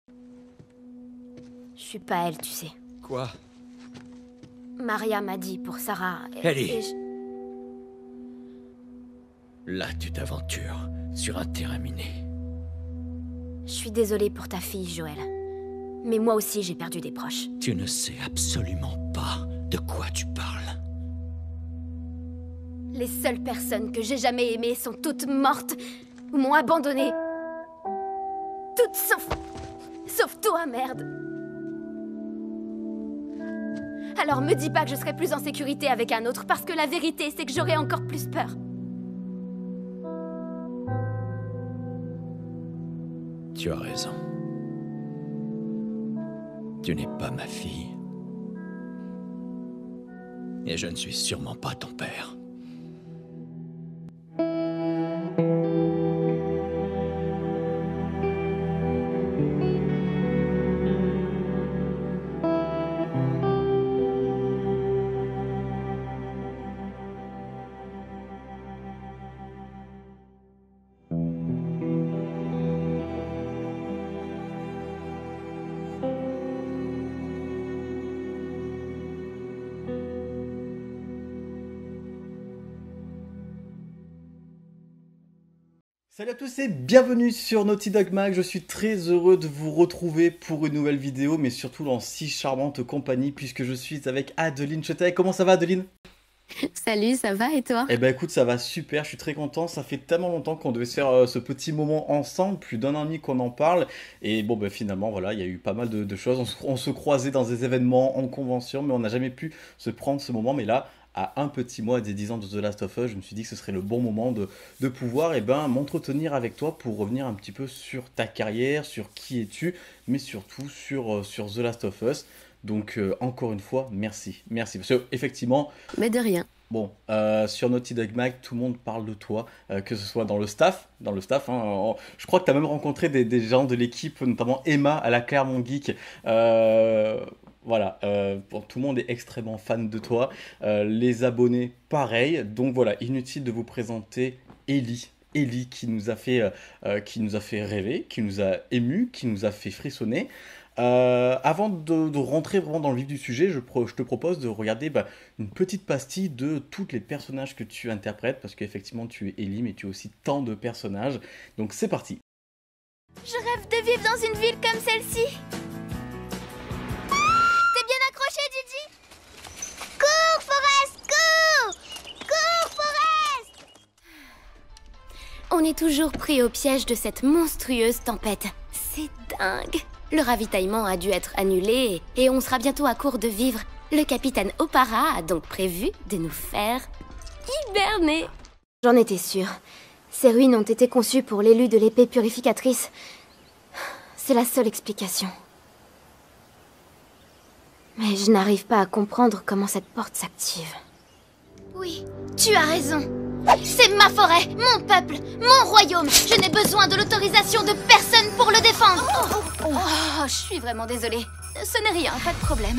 Je suis pas elle, tu sais. Quoi? Maria m'a dit pour Sarah. Ellie. Là, tu t'aventures sur un terrain miné. Je suis désolée pour ta fille, Joël. Mais moi aussi, j'ai perdu des proches. Tu ne sais absolument pas de quoi tu parles. Les seules personnes que j'ai jamais aimées sont toutes mortes ou m'ont abandonnée. Toutes sauf toi, merde. Alors me dis pas que je serai plus en sécurité avec un autre, parce que la vérité, c'est que j'aurai encore plus peur. Tu as raison. Tu n'es pas ma fille. Et je ne suis sûrement pas ton père. Salut à tous et bienvenue sur Naughty Dog Mag, je suis très heureux de vous retrouver pour une nouvelle vidéo, mais surtout dans si charmante compagnie puisque je suis avec Adeline Chetaille. Comment ça va Adeline? Salut, ça va et toi? Eh ben écoute, ça va super, je suis très content, ça fait tellement longtemps qu'on devait se faire ce petit moment ensemble, plus d'un an et demi qu'on en parle, et bon ben finalement voilà, il y a eu pas mal de choses, on se croisait dans des événements, en convention, mais on n'a jamais pu se prendre ce moment, mais là, à un petit mois des 10 ans de The Last of Us, je me suis dit que ce serait le bon moment de pouvoir m'entretenir avec toi pour revenir un petit peu sur ta carrière, sur qui es-tu, mais surtout sur The Last of Us. Donc encore une fois, merci. Merci. Parce que effectivement... Mais de rien. Bon, sur Naughty Dog Mag, tout le monde parle de toi, que ce soit dans le staff, hein, je crois que tu as même rencontré des gens de l'équipe, notamment Emma à la Clermont Geek. Voilà, bon, tout le monde est extrêmement fan de toi, les abonnés pareil, donc voilà, inutile de vous présenter Ellie qui nous a fait rêver, qui nous a ému, qui nous a fait frissonner. Avant de rentrer vraiment dans le vif du sujet, je te propose de regarder une petite pastille de tous les personnages que tu interprètes, parce qu'effectivement tu es Ellie, mais tu as aussi tant de personnages, donc c'est parti. Je rêve de vivre dans une ville comme celle-ci. T'es bien accroché, Gigi? Cours, Forrest, cours! Cours, Forrest! On est toujours pris au piège de cette monstrueuse tempête. C'est dingue. Le ravitaillement a dû être annulé et on sera bientôt à court de vivres. Le capitaine Opara a donc prévu de nous faire hiberner. J'en étais sûre. Ces ruines ont été conçues pour l'élu de l'épée purificatrice. C'est la seule explication. Mais je n'arrive pas à comprendre comment cette porte s'active. Oui, tu as raison. C'est ma forêt, mon peuple, mon royaume. Je n'ai besoin de l'autorisation de personne pour le défendre. Oh, je suis vraiment désolée. Ce n'est rien, pas de problème.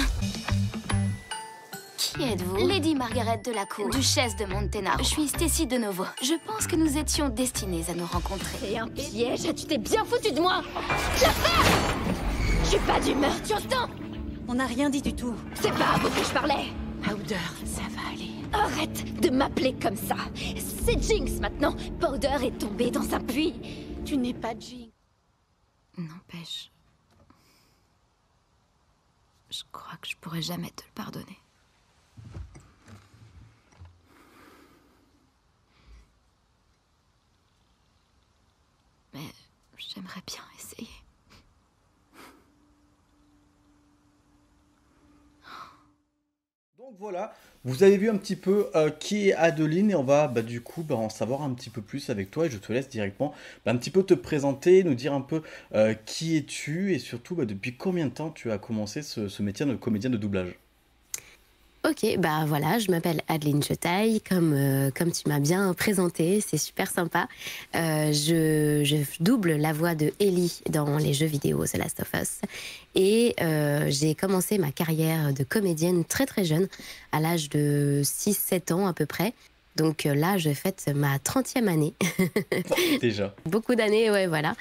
Qui êtes-vous? Lady Margaret de la Cour, duchesse de Montenaro. Je suis Stacy de Novo. Je pense que nous étions destinés à nous rencontrer. Et un piège? Tu t'es bien foutu de moi. Je suis pas d'humeur, tu entends? On n'a rien dit du tout. C'est pas à vous que je parlais. Powder, ça va aller. Arrête de m'appeler comme ça. C'est Jinx maintenant. Powder est tombé dans un puits. Tu n'es pas Jinx. N'empêche. Je crois que je pourrais jamais te le pardonner. Mais j'aimerais bien essayer. Donc voilà, vous avez vu un petit peu qui est Adeline et on va du coup en savoir un petit peu plus avec toi et je te laisse directement un petit peu te présenter, nous dire un peu qui es-tu et surtout depuis combien de temps tu as commencé ce métier de comédienne de doublage. Ok, bah voilà, je m'appelle Adeline Chetaille, comme tu m'as bien présenté, c'est super sympa. Je double la voix de Ellie dans les jeux vidéo The Last of Us. Et j'ai commencé ma carrière de comédienne très très jeune, à l'âge de 6-7 ans à peu près. Donc là, je fête ma 30e année. Déjà. Beaucoup d'années, ouais, voilà.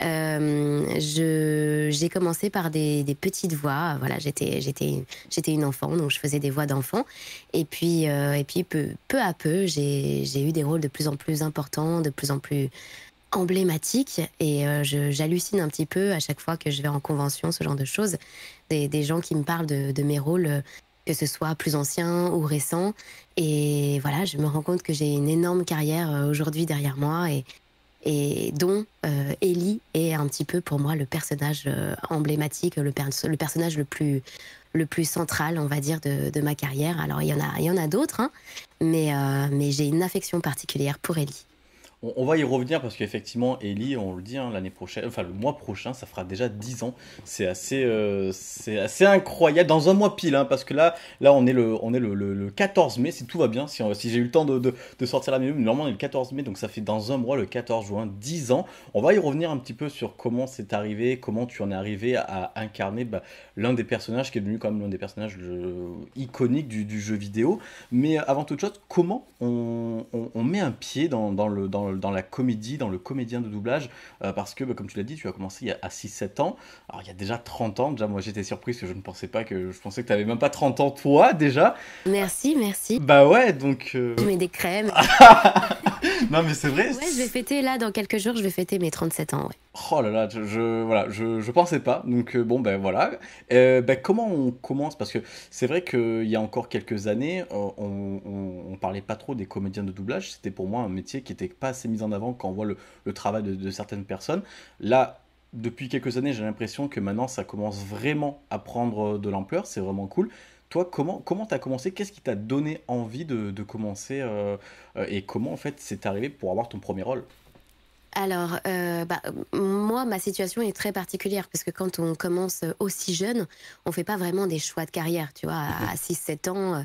J'ai commencé par des petites voix. Voilà, j'étais une enfant, donc je faisais des voix d'enfant. Et puis peu à peu, j'ai eu des rôles de plus en plus importants, de plus en plus emblématiques. Et j'hallucine un petit peu à chaque fois que je vais en convention, ce genre de choses. Des gens qui me parlent de mes rôles, que ce soit plus anciens ou récents. Et voilà, je me rends compte que j'ai une énorme carrière aujourd'hui derrière moi et dont Ellie est un petit peu pour moi le personnage emblématique, le personnage le plus central, on va dire, de ma carrière. Alors, il y en a d'autres, hein, mais j'ai une affection particulière pour Ellie. On va y revenir parce qu'effectivement, Ellie, on le dit, hein, l'année prochaine, enfin le mois prochain, ça fera déjà 10 ans. C'est assez incroyable. Dans un mois pile, hein, parce que là on est le 14 mai, si tout va bien, si j'ai eu le temps de sortir la vidéo. Normalement, on est le 14 mai, donc ça fait dans un mois, le 14 juin, 10 ans. On va y revenir un petit peu sur comment c'est arrivé, comment tu en es arrivé à incarner l'un des personnages qui est devenu quand même l'un des personnages iconiques du jeu vidéo. Mais avant toute chose, comment on met un pied dans la comédie, dans le comédien de doublage, parce que, comme tu l'as dit, tu as commencé il y a 6-7 ans. Alors, il y a déjà 30 ans. Déjà, moi, j'étais surprise que je pensais que tu n'avais même pas 30 ans, toi, déjà. Merci, merci. Bah ouais, donc... Je mets des crèmes. Non, mais c'est vrai. Ouais, je vais fêter, là, dans quelques jours, je vais fêter mes 37 ans, ouais. Oh là là, voilà, je pensais pas. Donc, bon, ben voilà. Comment on commence? Parce que c'est vrai qu'il y a encore quelques années, on parlait pas trop des comédiens de doublage. C'était pour moi un métier qui était pas assez mis en avant quand on voit le travail de certaines personnes. Là, depuis quelques années, j'ai l'impression que maintenant, ça commence vraiment à prendre de l'ampleur. C'est vraiment cool. Toi, comment t'as commencé? Qu'est-ce qui t'a donné envie de commencer et comment, en fait, c'est arrivé pour avoir ton premier rôle? Alors, moi, ma situation est très particulière parce que quand on commence aussi jeune, on fait pas vraiment des choix de carrière, tu vois. À 6-7 ans,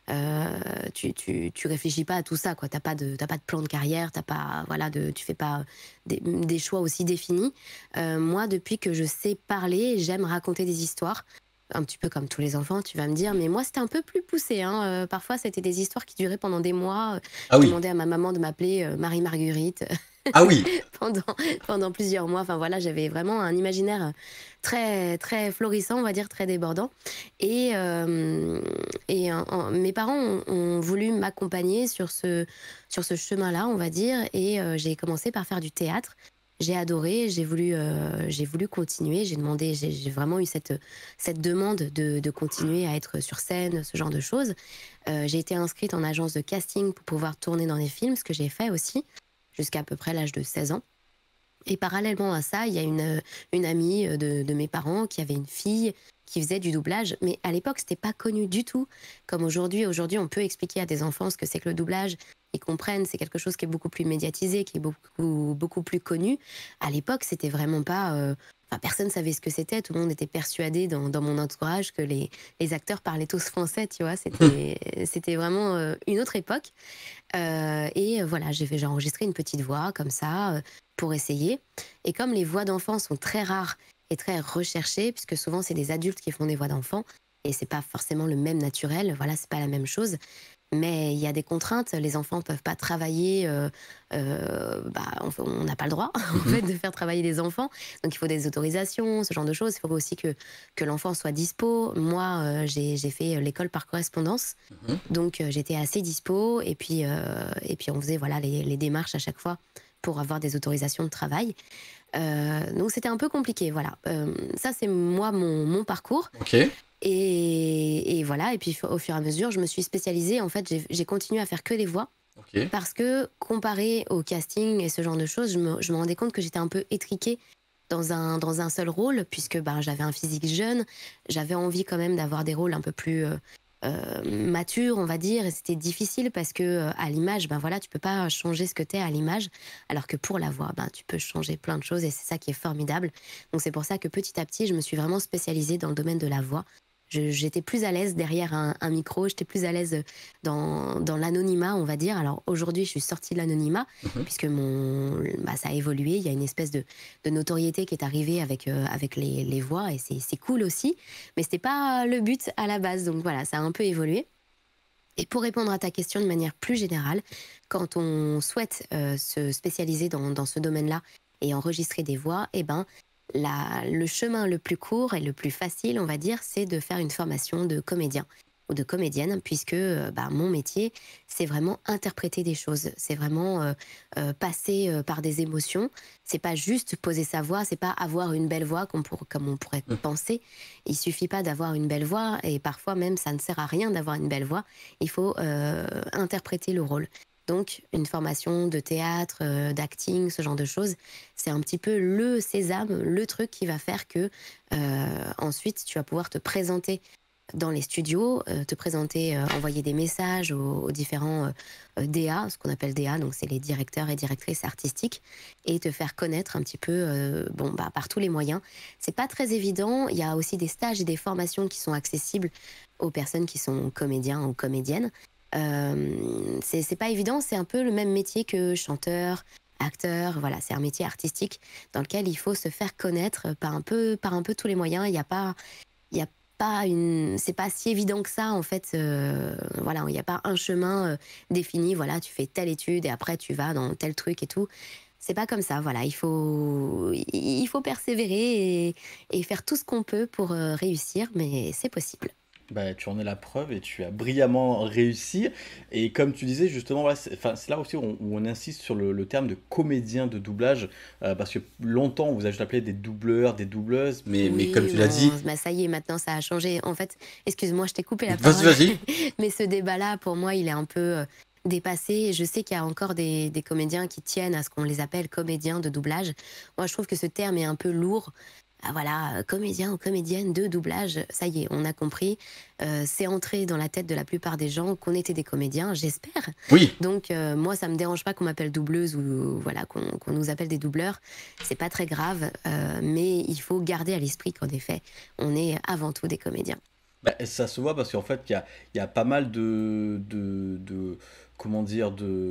tu réfléchis pas à tout ça, quoi. T'as pas de plan de carrière, voilà, tu fais pas des choix aussi définis. Moi, depuis que je sais parler, j'aime raconter des histoires. Un petit peu comme tous les enfants, tu vas me dire, mais moi c'était un peu plus poussé, hein. Parfois c'était des histoires qui duraient pendant des mois. Ah Je oui, demandais à ma maman de m'appeler Marie-Marguerite. ah oui. pendant, pendant plusieurs mois. Enfin voilà, j'avais vraiment un imaginaire très, très florissant, on va dire, très débordant. Mes parents ont voulu m'accompagner sur ce chemin-là, on va dire, et j'ai commencé par faire du théâtre. J'ai adoré, j'ai voulu continuer, j'ai vraiment eu cette demande de continuer à être sur scène, ce genre de choses. J'ai été inscrite en agence de casting pour pouvoir tourner dans des films, ce que j'ai fait aussi jusqu'à peu près l'âge de 16 ans. Et parallèlement à ça, il y a une amie de mes parents qui avait une fille qui faisait du doublage. Mais à l'époque, c'était pas connu du tout. Comme aujourd'hui. Aujourd'hui, on peut expliquer à des enfants ce que c'est que le doublage. Ils comprennent, c'est quelque chose qui est beaucoup plus médiatisé, qui est beaucoup plus connu. À l'époque, c'était vraiment pas... Enfin, personne savait ce que c'était. Tout le monde était persuadé dans mon entourage que les acteurs parlaient tous français, tu vois. C'était vraiment une autre époque. Voilà, j'ai enregistré une petite voix comme ça pour essayer. Et comme les voix d'enfants sont très rares et très recherchées, puisque souvent c'est des adultes qui font des voix d'enfants, et c'est pas forcément le même naturel, voilà, c'est pas la même chose. Mais il y a des contraintes, les enfants peuvent pas travailler, on n'a pas le droit en fait de faire travailler des enfants, donc il faut des autorisations, ce genre de choses. Il faut aussi que l'enfant soit dispo. Moi, j'ai fait l'école par correspondance, donc j'étais assez dispo, et puis on faisait voilà les démarches à chaque fois pour avoir des autorisations de travail. Donc c'était un peu compliqué, voilà. Ça c'est moi mon parcours. Ok. Et voilà, et puis au fur et à mesure, je me suis spécialisée. En fait, j'ai continué à faire que des voix. Ok. Parce que comparé au casting et ce genre de choses, je me rendais compte que j'étais un peu étriquée dans un seul rôle, puisque j'avais un physique jeune, j'avais envie quand même d'avoir des rôles un peu plus matures, on va dire, et c'était difficile parce que à l'image, voilà, tu peux pas changer ce que t'es à l'image, alors que pour la voix, tu peux changer plein de choses, et c'est ça qui est formidable. Donc c'est pour ça que petit à petit, je me suis vraiment spécialisée dans le domaine de la voix. J'étais plus à l'aise derrière un micro, j'étais plus à l'aise dans l'anonymat, on va dire. Alors aujourd'hui, je suis sortie de l'anonymat, puisque ça a évolué. Il y a une espèce de notoriété qui est arrivée avec les voix, et c'est cool aussi. Mais c'était pas le but à la base, donc voilà, ça a un peu évolué. Et pour répondre à ta question de manière plus générale, quand on souhaite se spécialiser dans ce domaine-là et enregistrer des voix, eh ben, le chemin le plus court et le plus facile, on va dire, c'est de faire une formation de comédien ou de comédienne, puisque mon métier, c'est vraiment interpréter des choses, c'est vraiment passer par des émotions. C'est pas juste poser sa voix, c'est pas avoir une belle voix comme on pourrait penser. Il suffit pas d'avoir une belle voix, et parfois même ça ne sert à rien d'avoir une belle voix. Il faut interpréter le rôle. Donc, une formation de théâtre, d'acting, ce genre de choses, c'est un petit peu le sésame, le truc qui va faire que ensuite tu vas pouvoir te présenter dans les studios, envoyer des messages aux différents DA, ce qu'on appelle DA, donc c'est les directeurs et directrices artistiques, et te faire connaître un petit peu par tous les moyens. C'est pas très évident. Il y a aussi des stages et des formations qui sont accessibles aux personnes qui sont comédiens ou comédiennes. C'est pas évident, c'est un peu le même métier que chanteur, acteur, voilà, c'est un métier artistique dans lequel il faut se faire connaître par un peu tous les moyens. Il y a pas c'est pas si évident que ça en fait. Voilà, il n'y a pas un chemin défini. Voilà, tu fais telle étude et après tu vas dans tel truc et tout. C'est pas comme ça. Voilà, il faut persévérer et faire tout ce qu'on peut pour réussir, mais c'est possible. Bah, tu en es la preuve et tu as brillamment réussi. Et comme tu disais, justement, voilà, c'est là aussi où on insiste sur le terme de comédien de doublage. Parce que longtemps, on vous a juste appelé des doubleurs, des doubleuses. Mais Oui, comme tu l'as dit. ça y est, maintenant ça a changé. En fait, excuse-moi, je t'ai coupé la parole. Vas-y. Mais ce débat-là, pour moi, il est un peu dépassé. Je sais qu'il y a encore des comédiens qui tiennent à ce qu'on les appelle comédiens de doublage. Moi, je trouve que ce terme est un peu lourd. Ah, voilà, comédien ou comédienne de doublage, ça y est, on a compris. C'est entré dans la tête de la plupart des gens qu'on était des comédiens, j'espère. Oui. Donc moi, ça me dérange pas qu'on m'appelle doubleuse ou voilà qu'on nous appelle des doubleurs. C'est pas très grave, mais il faut garder à l'esprit qu'en effet, on est avant tout des comédiens. Bah, ça se voit parce qu'en fait, il y a pas mal comment dire,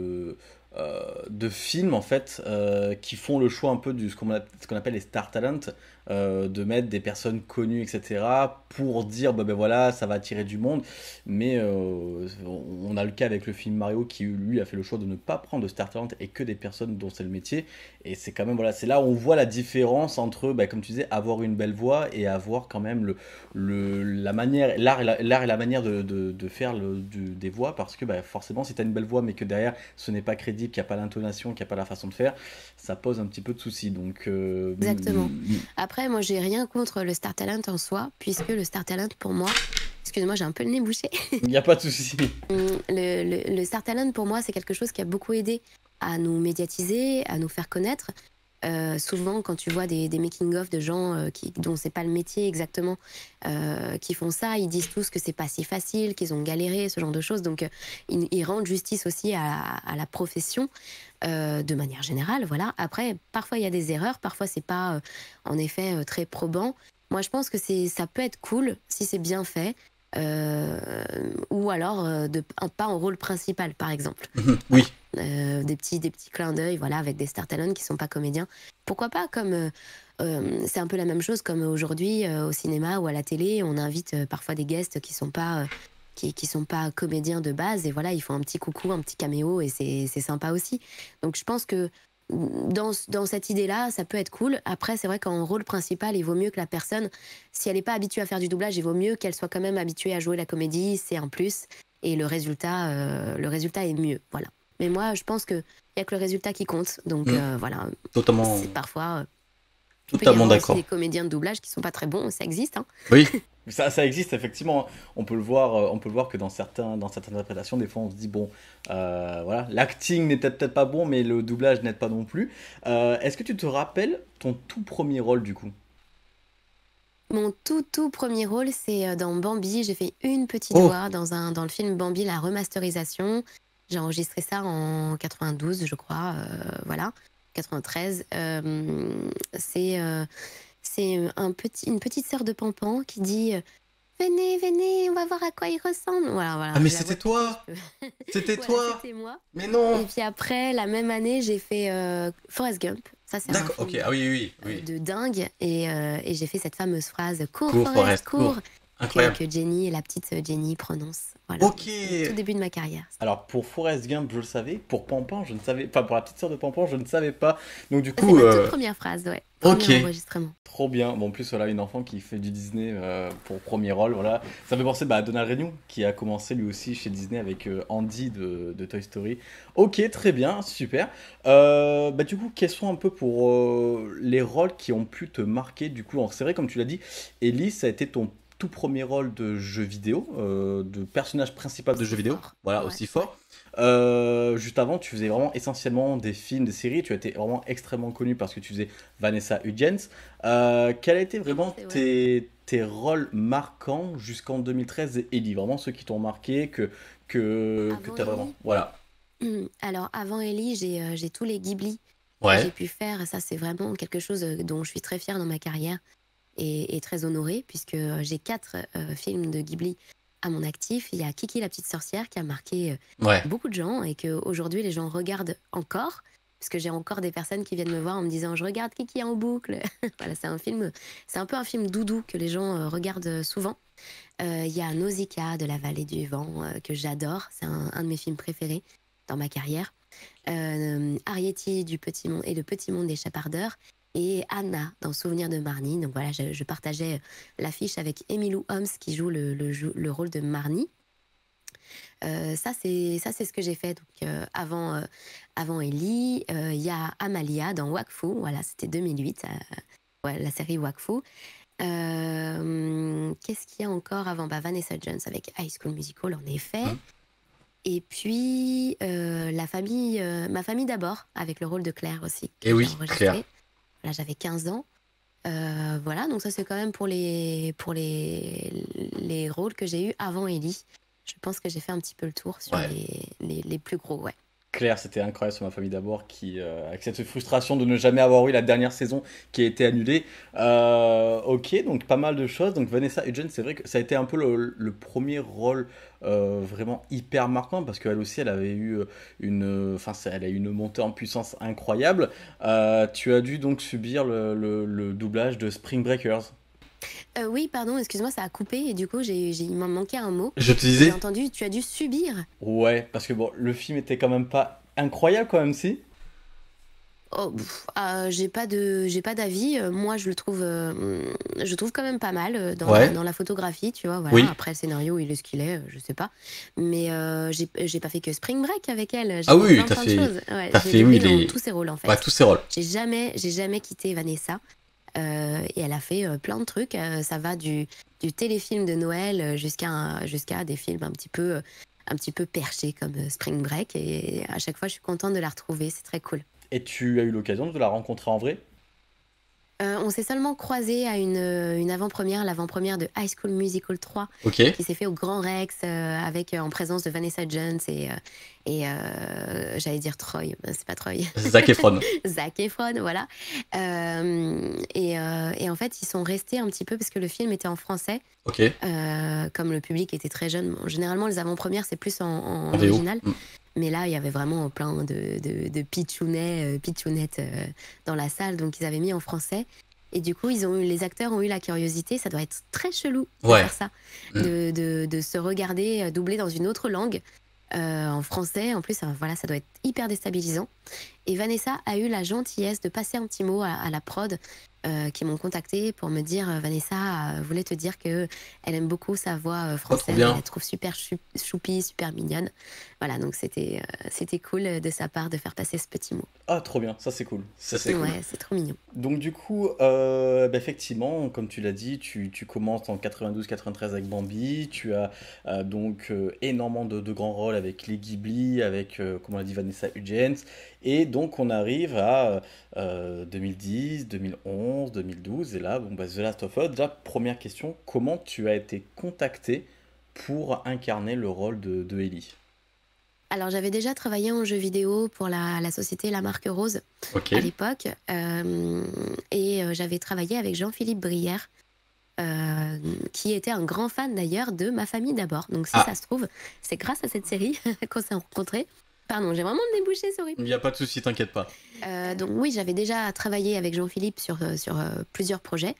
de films en fait qui font le choix un peu ce qu'on appelle les star talent, de mettre des personnes connues, etc. pour dire ben voilà, ça va attirer du monde. Mais on a le cas avec le film Mario qui lui a fait le choix de ne pas prendre de star talent et que des personnes dont c'est le métier. Et c'est quand même voilà, c'est là où on voit la différence entre comme tu disais, avoir une belle voix et avoir quand même la manière, l'art et la manière de faire des voix, parce que forcément si tu as une belle voix mais que derrière ce n'est pas crédible, qu'il n'y a pas l'intonation, qu'il n'y a pas la façon de faire, ça pose un petit peu de soucis. Donc exactement. Après, moi j'ai rien contre le star talent en soi, puisque le star talent pour moi, excuse-moi, j'ai un peu le nez bouché. Il n'y a pas de souci. Le star talent pour moi c'est quelque chose qui a beaucoup aidé à nous médiatiser, à nous faire connaître. Souvent, quand tu vois des making-of de gens dont c'est pas le métier exactement, qui font ça, ils disent tous que c'est pas si facile, qu'ils ont galéré, ce genre de choses. Donc, ils rendent justice aussi à la profession de manière générale. Voilà. Après, parfois il y a des erreurs, parfois c'est pas en effet très probant. Moi, je pense que ça peut être cool si c'est bien fait. Ou alors pas en rôle principal, par exemple. Oui. Des petits clins d'œil, voilà, avec des star talents qui sont pas comédiens. Pourquoi pas, comme c'est un peu la même chose comme aujourd'hui au cinéma ou à la télé, on invite parfois des guests qui sont pas comédiens de base, et voilà, ils font un petit coucou, un petit caméo, et c'est sympa aussi. Donc je pense que dans cette idée-là, ça peut être cool. Après, c'est vrai qu'en rôle principal, il vaut mieux que la personne, si elle n'est pas habituée à faire du doublage, il vaut mieux qu'elle soit quand même habituée à jouer la comédie, c'est un plus, et le résultat est mieux, voilà. Mais moi, je pense qu'il n'y a que le résultat qui compte, donc voilà. Totalement. C'est parfois... Totalement d'accord. Il y a des comédiens de doublage qui ne sont pas très bons, ça existe, hein. Oui. Ça existe effectivement. On peut le voir que dans certaines interprétations, des fois on se dit bon, voilà, l'acting n'est peut-être pas bon, mais le doublage n'aide pas non plus. Est-ce que tu te rappelles ton tout premier rôle du coup? Mon tout premier rôle, c'est dans Bambi. J'ai fait une petite voix dans le film Bambi, la remasterisation. J'ai enregistré ça en 92, je crois, voilà, 93. C'est une petite sœur de Pampan qui dit venez, on va voir à quoi il ressemble. Voilà. Ah mais c'était toi. C'était toi. C'était moi. Mais non. Et puis après, la même année, j'ai fait Forrest Gump. Ça, c'est un film ok. Ah oui. de dingue. Et j'ai fait cette fameuse phrase cours, Cours, Forrest, cours. Incroyable. que Jenny, la petite Jenny prononce. Voilà. Ok. Tout début de ma carrière. Alors pour Forrest Gump, je le savais. Pour Pampan, je ne savais. Enfin pour la petite sœur de Pampan, je ne savais pas. Donc du C'est coup, ma toute première phrase, ouais. ok. Premier enregistrement. Trop bien. Bon, en plus, voilà, une enfant qui fait du Disney pour premier rôle. Voilà. Ça me fait penser à Donald Renew, qui a commencé lui aussi chez Disney avec Andy de Toy Story. Ok, très bien, super. Du coup, quels sont un peu pour les rôles qui ont pu te marquer du coup? Alors, c'est vrai, comme tu l'as dit, Ellie, ça a été ton tout premier rôle de jeu vidéo, de personnage principal de jeu Aussi vidéo. fort. Voilà, Ouais, aussi ouais. fort. Juste avant, tu faisais vraiment essentiellement des films, des séries. Tu as été vraiment extrêmement connu parce que tu faisais Vanessa Hudgens. Quels a été vraiment C'est vrai. tes rôles marquants jusqu'en 2013 et Ellie? Vraiment ceux qui t'ont marqué, que Avant tu as vraiment. Ellie, Voilà. alors avant Ellie, j'ai tous les Ghibli que j'ai Ouais. pu faire. Et ça, c'est vraiment quelque chose dont je suis très fière dans ma carrière et très honorée, puisque j'ai 4 films de Ghibli à mon actif. Il y a Kiki la petite sorcière qui a marqué Ouais. beaucoup de gens et qu'aujourd'hui les gens regardent encore. Parce que j'ai encore des personnes qui viennent me voir en me disant je regarde Kiki en boucle. Voilà, c'est un peu un film doudou que les gens regardent souvent. Il y a Nausicaa de la vallée du vent que j'adore. C'est un de mes films préférés dans ma carrière. Arrietty du Petit Monde et le Petit Monde des Chapardeurs. Et Anna dans Souvenir de Marnie. Donc voilà, je partageais l'affiche avec Emmylou Holmes qui joue le rôle de Marnie. Ça, c'est ce que j'ai fait donc, avant Ellie. Il y a Amalia dans Wakfu. Voilà, c'était 2008. Ouais, la série Wakfu. Qu'est-ce qu'il y a encore avant? Vanessa Jones avec High School Musical, en effet. Hmm. Et puis, ma famille d'abord, avec le rôle de Claire aussi, que Et oui, j'ai enregistré. Claire. Là, j'avais 15 ans. Voilà, donc ça, c'est quand même pour les rôles que j'ai eus avant Ellie. Je pense que j'ai fait un petit peu le tour sur Ouais. les plus gros, ouais. Claire, c'était incroyable sur Ma famille d'abord, qui, avec cette frustration de ne jamais avoir eu la dernière saison qui a été annulée. Ok, donc pas mal de choses. Donc Vanessa Hudgens, c'est vrai que ça a été un peu le premier rôle vraiment hyper marquant parce qu'elle aussi, elle avait eu elle a eu une montée en puissance incroyable. Tu as dû donc subir le doublage de Spring Breakers. Oui, pardon, excuse-moi, ça a coupé et du coup, il m'en manquait un mot. Je te J'ai disais, entendu, tu as dû subir. ouais, parce que bon, le film était quand même pas incroyable quand même, si. Oh, j'ai pas d'avis. Moi, je le trouve quand même pas mal Ouais. dans la photographie, tu vois. Voilà. Oui. Après, le scénario, il est ce qu'il est, je sais pas. Mais j'ai pas fait que Spring Break avec elle. J'ai Ah fait oui, plein de choses. Ouais, t'as j'ai fait, doublé oui, dans tous ses rôles en fait. ouais, tous ses rôles. J'ai jamais quitté Vanessa. Et elle a fait plein de trucs. Ça va du téléfilm de Noël jusqu'à des films un petit peu perchés comme Spring Break. Et à chaque fois, je suis contente de la retrouver. C'est très cool. Et tu as eu l'occasion de la rencontrer en vrai? On s'est seulement croisés à une avant-première, l'avant-première de High School Musical 3, Ok. qui s'est fait au Grand Rex en présence de Vanessa Jones et j'allais dire Troy, c'est pas Troy, Zac Efron. Zac Efron, voilà. Et en fait, ils sont restés un petit peu parce que le film était en français, Ok. comme le public était très jeune. Bon, généralement, les avant-premières, c'est plus en En VO. original. Mais là, il y avait vraiment plein de pitchounettes dans la salle, donc ils avaient mis en français. Et du coup, les acteurs ont eu la curiosité, ça doit être très chelou de Ouais. faire ça, de se regarder doubler dans une autre langue, en français. En plus, voilà, ça doit être hyper déstabilisant. Et Vanessa a eu la gentillesse de passer un petit mot à la prod, qui m'ont contacté pour me dire Vanessa voulait te dire que elle aime beaucoup sa voix trop française, bien. elle la trouve super choupie, super mignonne. Voilà, donc c'était cool de sa part de faire passer ce petit mot. Ah, trop bien, ça c'est cool. Ça c'est cool. Ouais, c'est trop mignon. Donc du coup, effectivement, comme tu l'as dit, tu commences en 92-93 avec Bambi, tu as donc énormément de grands rôles avec les Ghibli, avec, comme on l'a dit, Vanessa Hudgens, et donc on arrive à 2010, 2011, 2012, et là, bon, The Last of Us, déjà, première question, comment tu as été contacté pour incarner le rôle de Ellie? Alors j'avais déjà travaillé en jeu vidéo pour la société La Marque Rose Ok. à l'époque, et j'avais travaillé avec Jean-Philippe Brière, qui était un grand fan d'ailleurs de Ma famille d'abord. Donc si Ah. ça se trouve, c'est grâce à cette série qu'on s'est rencontrés. Pardon, j'ai vraiment débouché, sorry. Il n'y a pas de souci, t'inquiète pas. Donc oui, j'avais déjà travaillé avec Jean-Philippe sur plusieurs projets.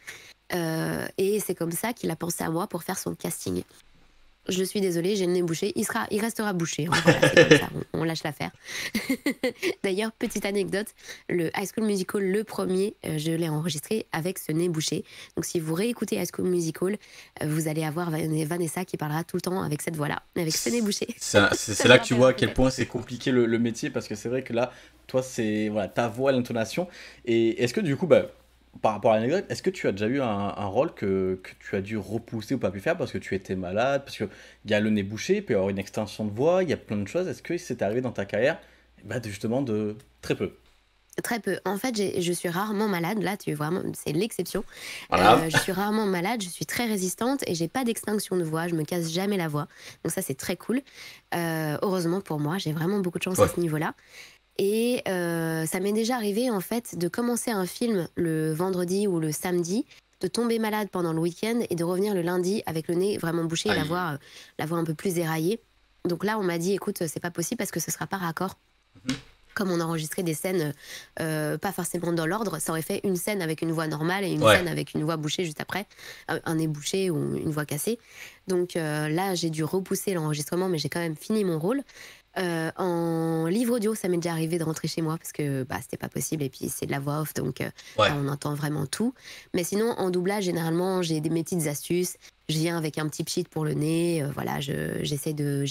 Et c'est comme ça qu'il a pensé à moi pour faire son casting. Je suis désolée, j'ai le nez bouché. Il restera bouché. Hein. Voilà, c'est comme ça, on lâche l'affaire. D'ailleurs, petite anecdote, le High School Musical, le premier, je l'ai enregistré avec ce nez bouché. Donc si vous réécoutez High School Musical, vous allez avoir Vanessa qui parlera tout le temps avec cette voix-là, avec ce nez bouché. C'est là que tu vois à quel point c'est compliqué le métier, parce que c'est vrai que là, toi, c'est voilà, ta voix, l'intonation. Et est-ce que du coup, par rapport à l'anecdote, est-ce que tu as déjà eu un rôle que tu as dû repousser ou pas pu faire parce que tu étais malade, parce qu'il y a le nez bouché, il peut y avoir une extension de voix, il y a plein de choses. Est-ce que c'est arrivé dans ta carrière justement de très peu? Très peu. En fait, je suis rarement malade. Là, c'est l'exception. Voilà. Je suis rarement malade, je suis très résistante et j'ai pas d'extinction de voix. Je me casse jamais la voix. Donc ça, c'est très cool. Heureusement pour moi, j'ai vraiment beaucoup de chance à ce niveau-là. Et ça m'est déjà arrivé, en fait, de commencer un film le vendredi ou le samedi, de tomber malade pendant le week-end et de revenir le lundi avec le nez vraiment bouché et la voix un peu plus éraillée. Donc là, on m'a dit, écoute, c'est pas possible parce que ce sera pas raccord. Comme on a enregistré des scènes pas forcément dans l'ordre, ça aurait fait une scène avec une voix normale et une scène avec une voix bouchée juste après, un nez bouché ou une voix cassée. Donc là, j'ai dû repousser l'enregistrement, mais j'ai quand même fini mon rôle. En livre audio, ça m'est déjà arrivé de rentrer chez moi parce que c'était pas possible et puis c'est de la voix off, donc on entend vraiment tout. Mais sinon, en doublage, généralement, j'ai mes petites astuces. Je viens avec un petit pchit pour le nez. Voilà, j'essaie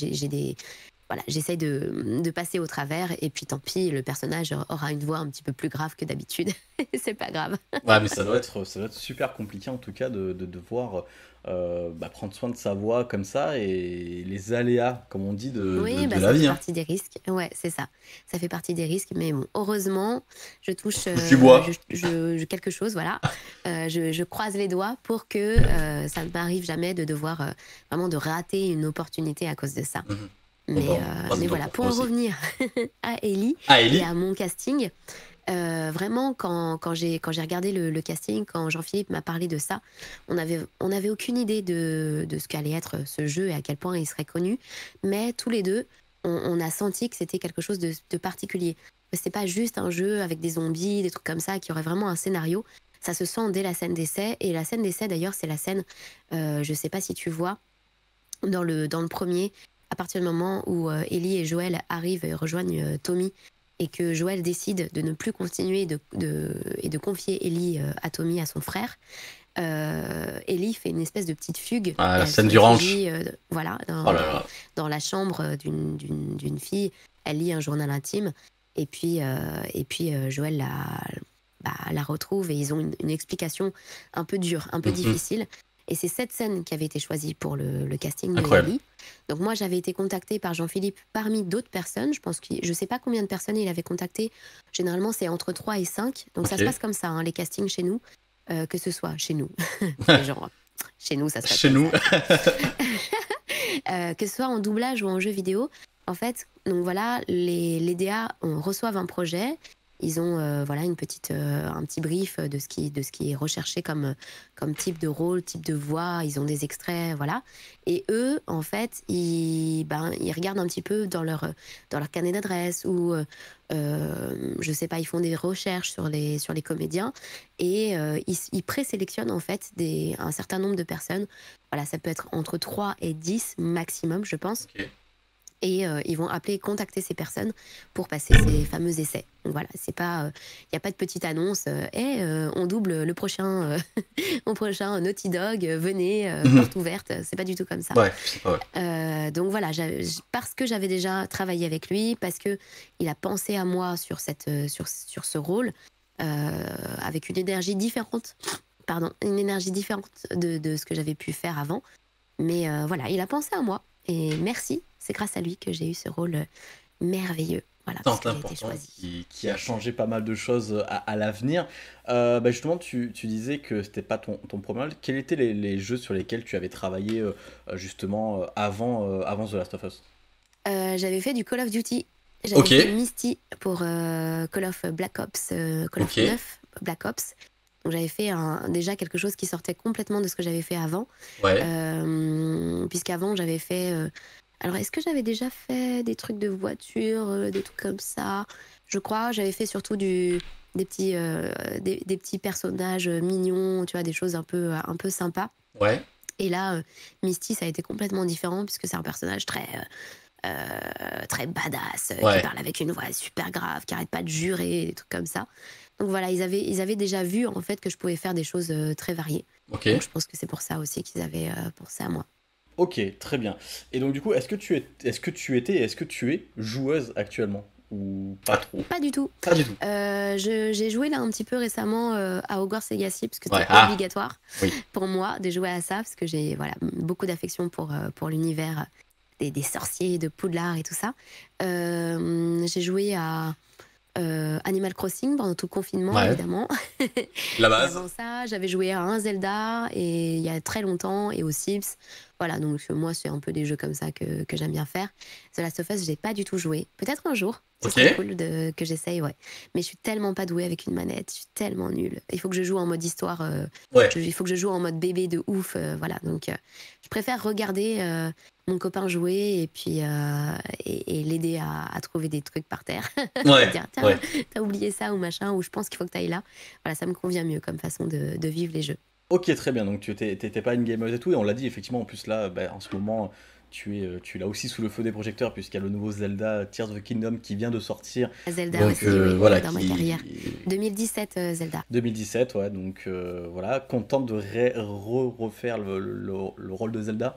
de passer au travers et puis tant pis, le personnage aura une voix un petit peu plus grave que d'habitude. C'est pas grave. Ouais, mais ça doit être super compliqué en tout cas de devoir prendre soin de sa voix comme ça et les aléas, comme on dit, de la vie. Ça fait partie des risques. Ouais, c'est ça. Ça fait partie des risques, mais bon, heureusement, je touche du bois. Quelque chose, voilà. Je croise les doigts pour que ça ne m'arrive jamais de devoir vraiment de rater une opportunité à cause de ça. Mais voilà, pour en revenir à Ellie et à mon casting, vraiment, quand j'ai regardé le casting, quand Jean-Philippe m'a parlé de ça, on avait aucune idée de ce qu'allait être ce jeu et à quel point il serait connu. Mais tous les deux, on a senti que c'était quelque chose de particulier. C'était pas juste un jeu avec des zombies, des trucs comme ça, qui aurait vraiment un scénario. Ça se sent dès la scène d'essai. Et la scène d'essai, d'ailleurs, c'est la scène, je sais pas si tu vois, dans le premier, à partir du moment où Ellie et Joël arrivent et rejoignent Tommy, et que Joël décide de ne plus continuer et de confier Ellie à Tommy, à son frère, Ellie fait une espèce de petite fugue. La scène du ranch. Voilà, dans la chambre d'une fille. Elle lit un journal intime. Et puis Joël la retrouve et ils ont une explication un peu dure, un peu difficile. Et c'est cette scène qui avait été choisie pour le casting de Ellie. Donc moi, j'avais été contactée par Jean-Philippe parmi d'autres personnes. Je ne sais pas combien de personnes il avait contacté. Généralement, c'est entre 3 et 5. Donc ça se passe comme ça, hein, les castings chez nous. Que ce soit chez nous. Genre, chez nous, ça se passe chez nous. Que ce soit en doublage ou en jeu vidéo. En fait, donc voilà, les DA reçoivent un projet. Ils ont un petit brief de ce qui est recherché comme type de rôle, type de voix. Ils ont des extraits, voilà. Et eux, en fait, ils regardent un petit peu dans leur carnet d'adresse ou, je sais pas, ils font des recherches sur les comédiens et ils présélectionnent en fait un certain nombre de personnes. Voilà, ça peut être entre 3 et 10 maximum, je pense. Okay. Et ils vont contacter ces personnes pour passer ces fameux essais. Donc voilà, c'est pas, y a pas de petite annonce. On double le prochain, Naughty Dog. Venez, porte ouverte. C'est pas du tout comme ça. Ouais, c'est pas vrai. Donc voilà, parce que j'avais déjà travaillé avec lui, parce que il a pensé à moi sur sur ce rôle, avec une énergie différente. Une énergie différente de ce que j'avais pu faire avant. Mais voilà, il a pensé à moi. Et merci, c'est grâce à lui que j'ai eu ce rôle merveilleux. Voilà, tant important, qui a changé pas mal de choses à l'avenir. Justement, tu disais que c'était pas ton premier rôle. Quels étaient les jeux sur lesquels tu avais travaillé justement avant The Last of Us? J'avais fait du Call of Duty. J'avais fait Misty pour Call of Black Ops, Call of 9 Black Ops. Donc j'avais fait déjà quelque chose qui sortait complètement de ce que j'avais fait avant. Puisqu'avant, j'avais fait... alors, est-ce que j'avais déjà fait des trucs de voiture, des trucs comme ça? Je crois, j'avais fait surtout du des petits personnages mignons, tu vois, des choses un peu sympas. Ouais. Et là, Misty, ça a été complètement différent puisque c'est un personnage très badass, Ouais. qui parle avec une voix super grave, qui arrête pas de jurer, des trucs comme ça. Donc voilà, ils avaient déjà vu en fait que je pouvais faire des choses très variées. Ok. Donc je pense que c'est pour ça aussi qu'ils avaient pensé à moi. Ok, très bien. Et donc du coup, est-ce que tu étais et est-ce que tu es joueuse actuellement? Ou pas trop? Pas du tout. Pas du tout. J'ai joué là un petit peu récemment à Hogwarts Legacy parce que Ouais. c'était Ah. obligatoire Oui. pour moi de jouer à ça parce que j'ai beaucoup d'affection pour l'univers des sorciers, de Poudlard et tout ça. J'ai joué à Animal Crossing pendant tout le confinement, Ouais. évidemment. La Et base. avant ça, j'avais joué à un Zelda et il y a très longtemps et aux Sims. Voilà, donc moi, c'est un peu des jeux comme ça que j'aime bien faire. The Last of Us, j'ai pas du tout joué. Peut-être un jour, ce Ok. serait cool que j'essaye, ouais. Mais je suis tellement pas douée avec une manette, je suis tellement nulle. Il faut que je joue en mode histoire, Ouais. il faut que je joue en mode bébé de ouf, voilà. Donc, je préfère regarder mon copain jouer et puis et l'aider à trouver des trucs par terre. Ouais. Dire, tiens, Ouais. t'as oublié ça ou machin, ou je pense qu'il faut que t'ailles là. Voilà, ça me convient mieux comme façon de vivre les jeux. Ok, très bien. Donc tu t'étais pas une gameuse et tout, et on l'a dit effectivement. En plus là, en ce moment, tu es là aussi sous le feu des projecteurs puisqu'il y a le nouveau Zelda Tears of the Kingdom qui vient de sortir. Zelda Donc aussi, oui, voilà, dans ma carrière. 2017, Zelda. 2017, ouais. Donc voilà, contente de refaire le rôle de Zelda.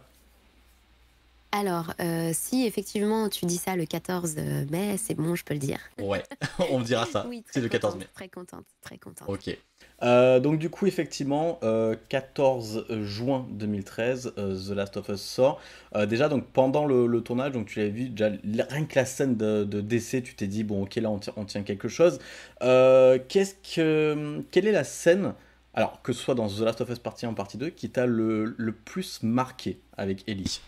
Alors, si effectivement tu dis ça le 14 mai, c'est bon, je peux le dire. Ouais, on me dira ça. Oui, C'est le 14 mai. Très contente, très contente. Ok. Donc du coup, effectivement, 14 juin 2013, The Last of Us sort. Déjà, donc pendant le tournage, donc tu l'avais vu, déjà, rien que la scène de décès, tu t'es dit, bon, ok, là, on tient quelque chose. Quelle est la scène, alors que ce soit dans The Last of Us partie 1, partie 2, qui t'a le plus marqué avec Ellie?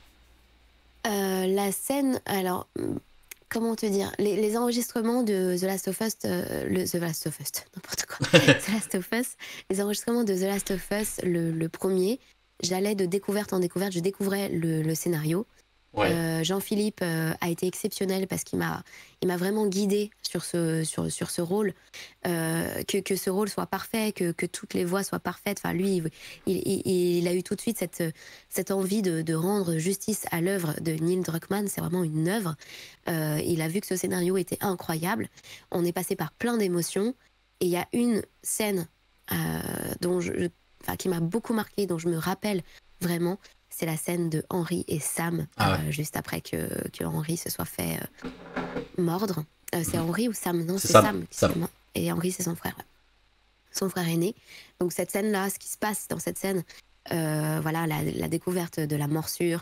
La scène, alors, comment te dire, les enregistrements de The Last of Us, The Last of Us, n'importe quoi, The Last of Us, les enregistrements de The Last of Us, le premier, j'allais de découverte en découverte, je découvrais le scénario. Ouais. Jean-Philippe a été exceptionnel parce qu'il m'a vraiment guidée sur ce rôle, que ce rôle soit parfait, que toutes les voix soient parfaites. Enfin, lui, il a eu tout de suite cette envie de rendre justice à l'œuvre de Neil Druckmann. C'est vraiment une œuvre. Il a vu que ce scénario était incroyable. On est passé par plein d'émotions. Et il y a une scène qui m'a beaucoup marquée, dont je me rappelle vraiment. C'est la scène de Henry et Sam, juste après que Henry se soit fait mordre. C'est Henry ou Sam? Non, c'est Sam. Et Henry, c'est son frère. Ouais. Son frère aîné. Donc cette scène-là, ce qui se passe dans cette scène, voilà, la découverte de la morsure,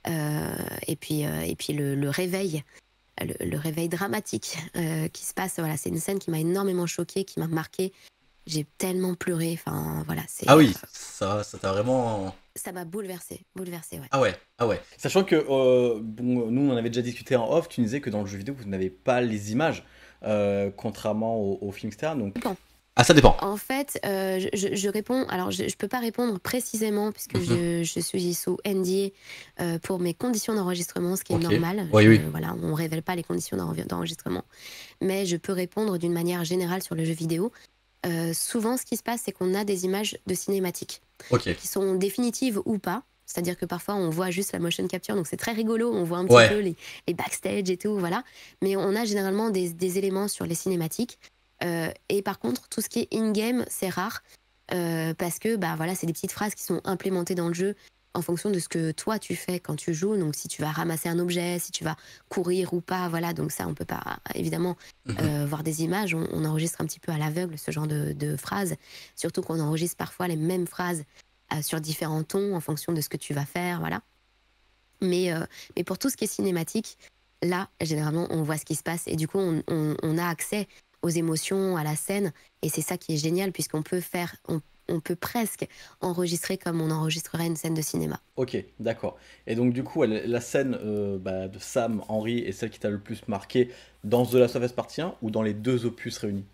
et puis le réveil, le réveil dramatique qui se passe. Voilà, c'est une scène qui m'a énormément choquée, qui m'a marquée. J'ai tellement pleuré. Enfin, voilà, c'est. Ah oui, ça t'a vraiment. Ça m'a bouleversée, ouais. Ah ouais. Sachant que, bon, nous, on en avait déjà discuté en off, tu nous disais que dans le jeu vidéo, vous n'avez pas les images, contrairement au film, etc. Donc... Bon. Ah, ça dépend. En fait, je réponds... Alors, je peux pas répondre précisément, puisque je suis sous NDA pour mes conditions d'enregistrement, ce qui est normal. Oui. Voilà, on révèle pas les conditions d'enregistrement. Mais je peux répondre d'une manière générale sur le jeu vidéo. Souvent, ce qui se passe, c'est qu'on a des images de cinématiques qui sont définitives ou pas. C'est-à-dire que parfois, on voit juste la motion capture, donc c'est très rigolo. On voit un petit peu les backstage et tout, voilà. Mais on a généralement des éléments sur les cinématiques. Et par contre, tout ce qui est in-game, c'est rare. Parce que voilà, c'est des petites phrases qui sont implémentées dans le jeu en fonction de ce que toi tu fais quand tu joues. Donc si tu vas ramasser un objet, si tu vas courir ou pas, voilà. Donc ça, on peut pas évidemment voir des images. On enregistre un petit peu à l'aveugle ce genre de phrases. Surtout qu'on enregistre parfois les mêmes phrases sur différents tons en fonction de ce que tu vas faire, voilà. Mais pour tout ce qui est cinématique, là, généralement, on voit ce qui se passe et du coup, on a accès aux émotions, à la scène. Et c'est ça qui est génial puisqu'on peut on peut presque enregistrer comme on enregistrerait une scène de cinéma. Ok, d'accord. Et donc du coup, la scène de Sam, Henry est celle qui t'a le plus marqué dans The Last of Us Partie 1 ou dans les deux opus réunis?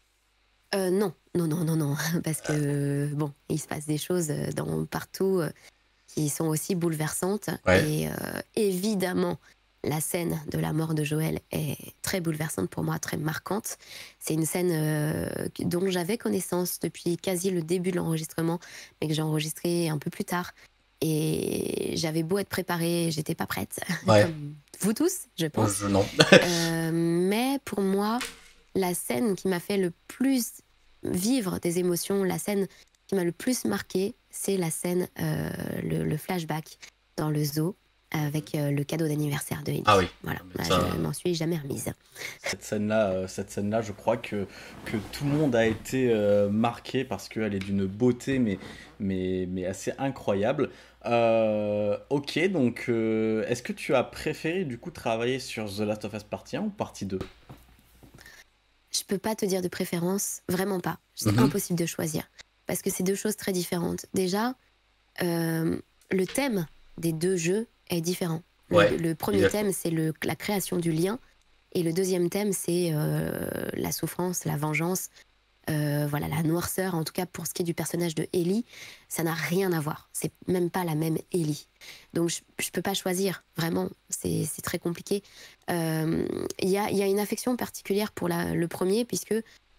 Non. Parce que, bon, il se passe des choses partout qui sont aussi bouleversantes. Ouais. Et évidemment, la scène de la mort de Joël est très bouleversante pour moi, très marquante. C'est une scène dont j'avais connaissance depuis quasi le début de l'enregistrement, mais que j'ai enregistré un peu plus tard. Et j'avais beau être préparée, j'étais pas prête, Ouais. comme vous tous, je pense. Non. Mais pour moi, la scène qui m'a fait le plus vivre des émotions, la scène qui m'a le plus marquée, c'est la scène, le flashback dans le zoo avec le cadeau d'anniversaire de Ellie. Ah oui. Voilà, Mais ça- je m'en suis jamais remise. Cette scène-là, je crois que tout le monde a été marqué parce qu'elle est d'une beauté, mais assez incroyable. Ok, donc est-ce que tu as préféré du coup travailler sur The Last of Us Partie 1 ou Partie 2? Je peux pas te dire de préférence, vraiment pas. C'est Mhm. impossible de choisir. Parce que c'est deux choses très différentes. Déjà, le thème des deux jeux est différent. Ouais, Le premier exact. thème, c'est la création du lien. Et le deuxième thème, c'est la souffrance, la vengeance, voilà, la noirceur. En tout cas, pour ce qui est du personnage de Ellie, ça n'a rien à voir. C'est même pas la même Ellie. Donc, je peux pas choisir, vraiment. C'est très compliqué. Il y a une affection particulière pour le premier, puisque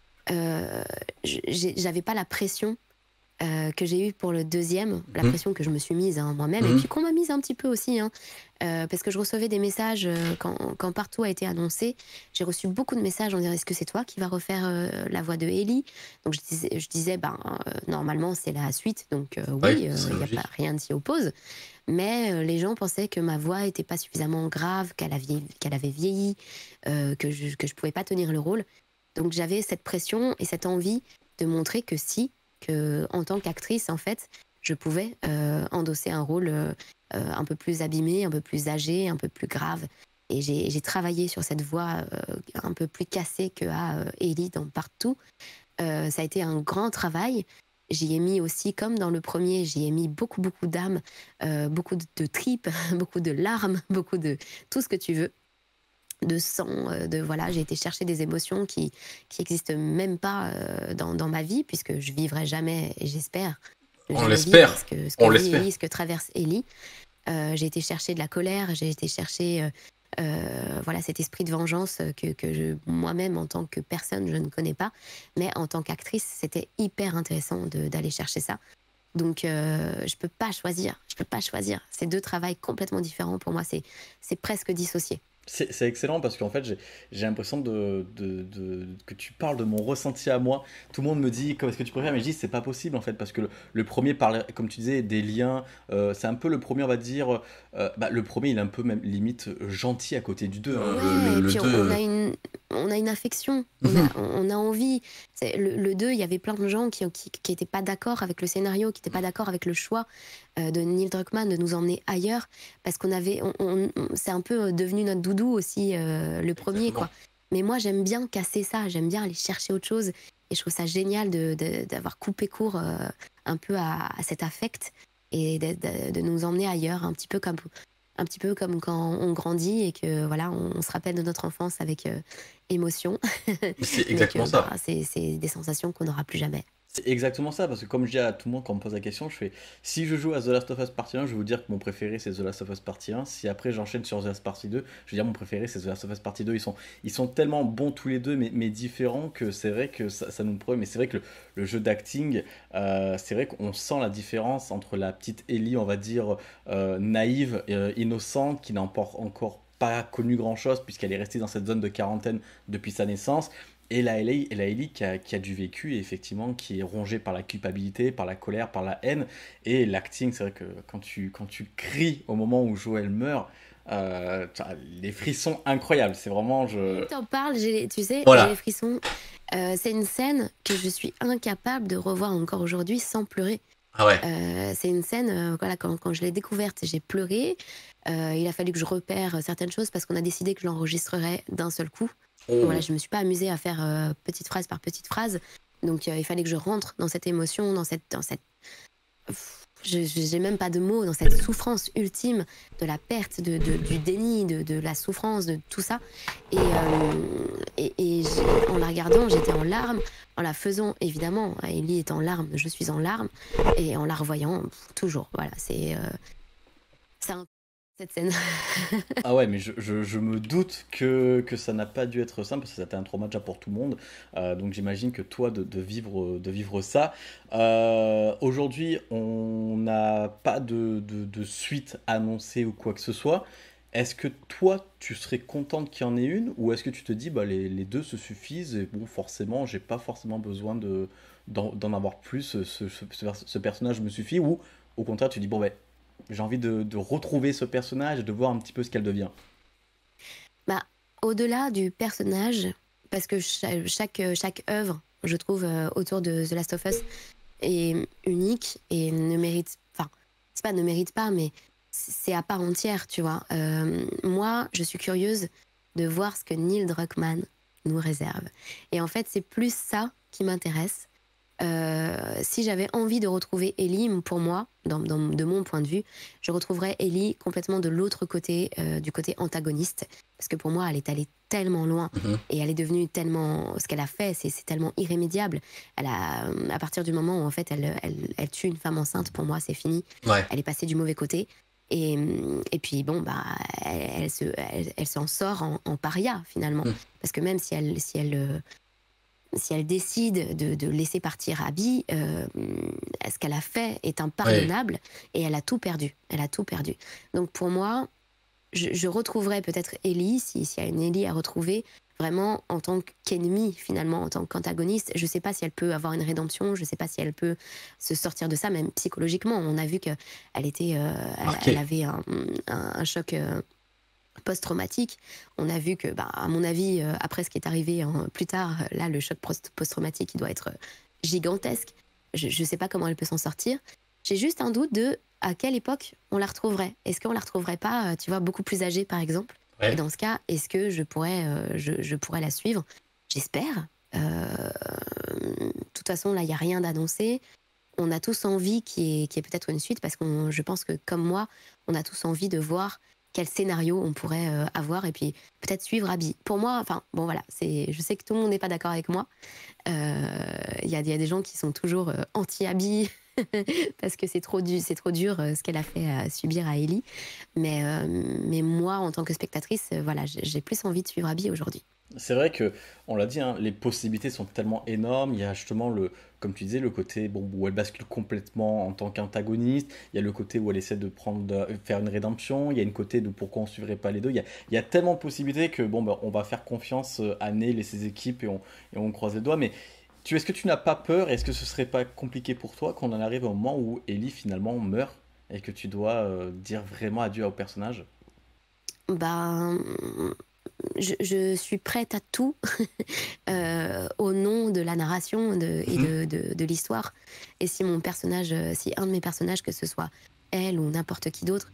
j'avais pas la pression que j'ai eue pour le deuxième, la Mhm. pression que je me suis mise moi-même, et Mhm. puis qu'on m'a mise un petit peu aussi, hein, parce que je recevais des messages quand Partout a été annoncé. J'ai reçu beaucoup de messages en disant est-ce que c'est toi qui vas refaire la voix de Ellie? Donc je disais normalement c'est la suite, donc Ouais, oui, c'est il n'y a logique. pas rien ne s'y oppose. Mais les gens pensaient que ma voix était pas suffisamment grave, qu'elle avait vieilli, que je pouvais pas tenir le rôle. Donc j'avais cette pression et cette envie de montrer que que en tant qu'actrice, en fait, je pouvais endosser un rôle un peu plus abîmé, un peu plus âgé, un peu plus grave. Et j'ai travaillé sur cette voix un peu plus cassée que a Ellie dans Partout. Ça a été un grand travail. J'y ai mis aussi, comme dans le premier, j'y ai mis beaucoup, beaucoup d'âme, beaucoup de tripes, beaucoup de larmes, beaucoup de tout ce que tu veux, de sang, voilà, j'ai été chercher des émotions qui existent même pas dans ma vie, puisque je vivrai jamais, et j'espère, ne On jamais l'espère. vivre ce On que vit l'espère. Ellie, ce que traverse Ellie. J'ai été chercher de la colère, j'ai été chercher voilà, cet esprit de vengeance moi-même, en tant que personne, je ne connais pas. Mais en tant qu'actrice, c'était hyper intéressant d'aller chercher ça. Donc, je peux pas choisir. Je peux pas choisir. C'est deux travails complètement différents. Pour moi, c'est presque dissocié. C'est excellent parce qu'en fait, j'ai l'impression que tu parles de mon ressenti à moi. Tout le monde me dit, est-ce que tu préfères? Mais je dis, c'est pas possible en fait, parce que le premier parle, comme tu disais, des liens. C'est un peu le premier, on va dire. Le premier, il est un peu même limite gentil à côté du 2. Ouais, et Le puis 2. on a une affection, Mhm. on a envie. Le 2, il y avait plein de gens qui étaient pas d'accord avec le scénario, qui étaient pas d'accord avec le choix de Neil Druckmann de nous emmener ailleurs, parce qu'on avait, c'est un peu devenu notre doudou aussi, le premier, Exactement. quoi. Mais moi, j'aime bien casser ça, j'aime bien aller chercher autre chose, et je trouve ça génial d'avoir coupé court un peu à cet affect, et de nous emmener ailleurs, un petit peu comme quand on grandit et que voilà, on se rappelle de notre enfance avec émotion. C'est Mais exactement que ça. c'est des sensations qu'on n'aura plus jamais. C'est exactement ça, parce que comme je dis à tout le monde quand on me pose la question, je fais si je joue à The Last of Us Partie 1, je vais vous dire que mon préféré c'est The Last of Us Partie 1. Si après j'enchaîne sur The Last Partie 2, je vais dire mon préféré c'est The Last of Us Partie 2. Ils sont tellement bons tous les deux, mais différents, que c'est vrai que ça nous promet. Mais c'est vrai que le jeu d'acting, c'est vrai qu'on sent la différence entre la petite Ellie, on va dire, naïve, innocente, qui n'a encore pas connu grand chose puisqu'elle est restée dans cette zone de quarantaine depuis sa naissance. Et la Ellie qui a du vécu et effectivement qui est rongée par la culpabilité, par la colère, par la haine. Et l'acting, c'est vrai que quand tu cries au moment où Joël meurt, t'as les frissons incroyables. C'est vraiment... T'en parles, tu sais, Voilà. j'ai les frissons. C'est une scène que je suis incapable de revoir encore aujourd'hui sans pleurer. Ah ouais. C'est une scène, voilà, quand je l'ai découverte, j'ai pleuré. Il a fallu que je repère certaines choses parce qu'on a décidé que je l'enregistrerais d'un seul coup. Oh. Voilà, je me suis pas amusée à faire petite phrase par petite phrase. Donc il fallait que je rentre dans cette émotion, dans cette j'ai même pas de mots, dans cette souffrance ultime de la perte, du déni, de la souffrance, de tout ça. Et en la regardant, j'étais en larmes. En la faisant, évidemment, Ellie est en larmes, je suis en larmes. Et en la revoyant, toujours. Voilà, c'est un cette scène. Ah ouais, mais je me doute que ça n'a pas dû être simple, parce que c'était un trauma déjà pour tout le monde. Donc j'imagine que toi, de vivre ça. Aujourd'hui, on n'a pas de suite annoncée ou quoi que ce soit. Est-ce que toi, tu serais contente qu'il y en ait une, ou est-ce que tu te dis, bah, les deux se suffisent, et bon, forcément, j'ai pas forcément besoin d'en avoir plus, ce personnage me suffit, ou au contraire, tu dis, bon, ben, j'ai envie de retrouver ce personnage et de voir un petit peu ce qu'elle devient. Bah, au-delà du personnage, parce que chaque œuvre, je trouve, autour de The Last of Us est unique et ne mérite, enfin, c'est pas ne mérite pas, mais c'est à part entière, tu vois. Moi, je suis curieuse de voir ce que Neil Druckmann nous réserve. Et en fait, c'est plus ça qui m'intéresse. Si j'avais envie de retrouver Ellie, pour moi, de mon point de vue, je retrouverais Ellie complètement de l'autre côté, du côté antagoniste. Parce que pour moi, elle est allée tellement loin et elle est devenue tellement. Ce qu'elle a fait, c'est tellement irrémédiable. À partir du moment où en fait elle tue une femme enceinte, pour moi, c'est fini. Ouais. Elle est passée du mauvais côté. Et puis bon, bah, elle s'en sort en paria finalement. Parce que même si elle décide de laisser partir Abby, ce qu'elle a fait est impardonnable et elle a tout perdu. Elle a tout perdu. Donc pour moi, je retrouverais peut-être Ellie, s'il y a une Ellie à retrouver, vraiment en tant qu'ennemie, finalement, en tant qu'antagoniste. Je ne sais pas si elle peut avoir une rédemption, je ne sais pas si elle peut se sortir de ça, même psychologiquement. On a vu qu'elle elle avait un choc post-traumatique. On a vu que, bah, à mon avis, après ce qui est arrivé plus tard, là, le choc post-traumatique, il doit être gigantesque. Je ne sais pas comment elle peut s'en sortir. J'ai juste un doute de à quelle époque on la retrouverait. Est-ce qu'on la retrouverait pas, tu vois, beaucoup plus âgée, par exemple? Et dans ce cas, est-ce que je pourrais la suivre? J'espère. De toute façon, là, il n'y a rien d'annoncé. On a tous envie qu'il y ait peut-être une suite, parce que je pense que, comme moi, on a tous envie de voir quel scénario on pourrait avoir, et puis peut-être suivre Abby. Pour moi, enfin, bon voilà, je sais que tout le monde n'est pas d'accord avec moi. Il y a des gens qui sont toujours anti-Abby, parce que c'est trop dur ce qu'elle a fait subir à Ellie. Mais moi, en tant que spectatrice, voilà, j'ai plus envie de suivre Abby aujourd'hui. C'est vrai que, on l'a dit, hein, les possibilités sont tellement énormes. Il y a justement, comme tu disais, le côté bon, où elle bascule complètement en tant qu'antagoniste. Il y a le côté où elle essaie de faire une rédemption. Il y a une côté de pourquoi on ne suivrait pas les deux. Il y a tellement de possibilités que bon, bah, on va faire confiance à Neil et ses équipes, et on croise les doigts. Mais est-ce que tu n'as pas peur? Est-ce que ce serait pas compliqué pour toi quand on en arrive au moment où Ellie finalement meurt et que tu dois dire vraiment adieu au personnage? Ben, je suis prête à tout au nom de la narration et de l'histoire. Et si si un de mes personnages, que ce soit elle ou n'importe qui d'autre,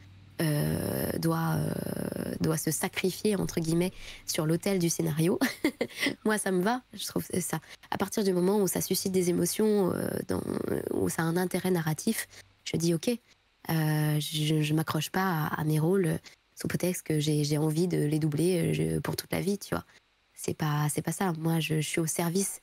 doit se sacrifier, entre guillemets, sur l'autel du scénario, moi ça me va. Je trouve ça, à partir du moment où ça suscite des émotions, où ça a un intérêt narratif, je dis ok, je m'accroche pas à mes rôles sous prétexte que j'ai envie de les doubler pour toute la vie, tu vois. C'est pas ça. Moi, je suis au service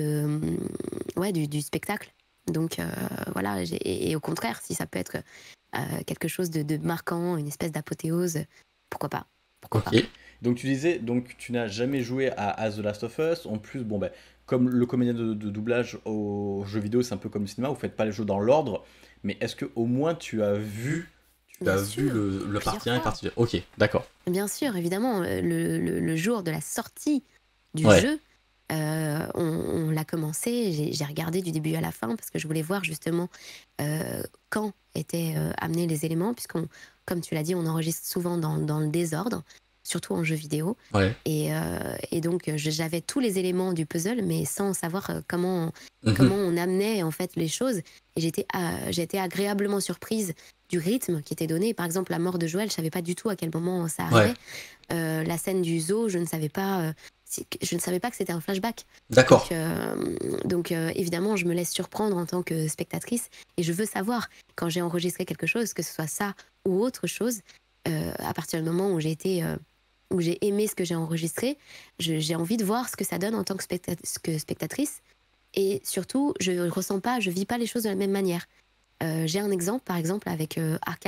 du spectacle. Donc voilà, et au contraire, si ça peut être quelque chose de marquant, une espèce d'apothéose, pourquoi pas. Donc tu disais, donc tu n'as jamais joué à The Last of Us. En plus, bon ben, comme le comédien de doublage aux jeux vidéo, c'est un peu comme le cinéma, vous faites pas les jeux dans l'ordre. Mais est-ce que au moins tu as vu le partie 1 et partie 2? Ok, d'accord. Bien sûr, évidemment, le jour de la sortie du jeu, on l'a commencé, j'ai regardé du début à la fin, parce que je voulais voir justement quand étaient amenés les éléments, comme tu l'as dit, on enregistre souvent dans le désordre, surtout en jeu vidéo. Et donc j'avais tous les éléments du puzzle, mais sans savoir comment on amenait en fait les choses. Et j'ai été agréablement surprise du rythme qui était donné. Par exemple, la mort de Joël, je savais pas du tout à quel moment ça arrivait. La scène du zoo, je ne savais pas que c'était un flashback. D'accord. Donc évidemment, je me laisse surprendre en tant que spectatrice, et je veux savoir, quand j'ai enregistré quelque chose, que ce soit ça ou autre chose, à partir du moment où où j'ai aimé ce que j'ai enregistré, j'ai envie de voir ce que ça donne en tant que spectatrice. Et surtout, je vis pas les choses de la même manière. J'ai un exemple, par exemple, avec Arcane.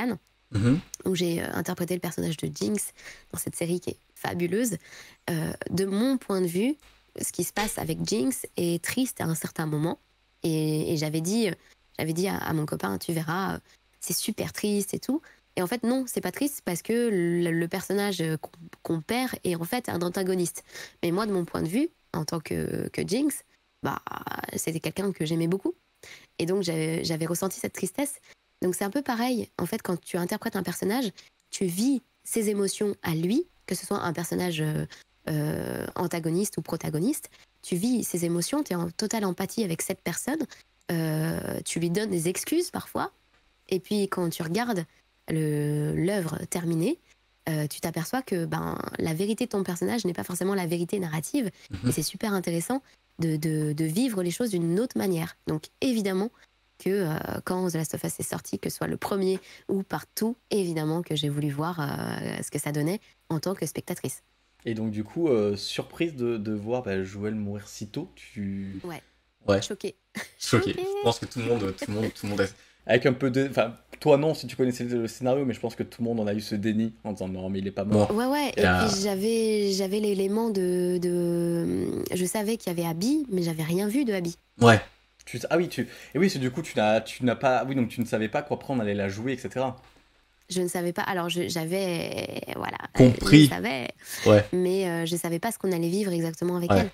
où j'ai interprété le personnage de Jinx dans cette série qui est fabuleuse. De mon point de vue, ce qui se passe avec Jinx est triste à un certain moment. Et j'avais dit à mon copain, tu verras, c'est super triste et tout. Et en fait, non, c'est pas triste parce que le personnage qu'on perd est en fait un antagoniste. Mais moi, de mon point de vue, en tant que Jinx, bah, c'était quelqu'un que j'aimais beaucoup. Et donc, j'avais ressenti cette tristesse. Donc, c'est un peu pareil. En fait, quand tu interprètes un personnage, tu vis ses émotions à lui, que ce soit un personnage antagoniste ou protagoniste. Tu vis ses émotions, tu es en totale empathie avec cette personne. Tu lui donnes des excuses parfois. Et puis, quand tu regardes l'œuvre terminée, tu t'aperçois que la vérité de ton personnage n'est pas forcément la vérité narrative. Et c'est super intéressant de vivre les choses d'une autre manière. Donc, évidemment que quand The Last of Us est sorti, que ce soit le premier ou partout, évidemment que j'ai voulu voir ce que ça donnait en tant que spectatrice. Et donc, du coup, surprise de voir Joël mourir si tôt, Ouais. Choquée. Choquée. Je pense que tout le monde est... Avec un peu de... Enfin, toi non, si tu connaissais le scénario, mais je pense que tout le monde en a eu ce déni en disant non, mais il est pas mort. Ouais. Et puis j'avais l'élément de... Je savais qu'il y avait Abby, mais j'avais rien vu de Abby. Ouais. Et oui, c'est du coup, tu n'as pas... Oui, donc tu ne savais pas qu'après on allait la jouer, etc. Je ne savais pas. Alors, j'avais... Voilà. Compris. Je savais. Ouais. Mais je savais pas ce qu'on allait vivre exactement avec elle.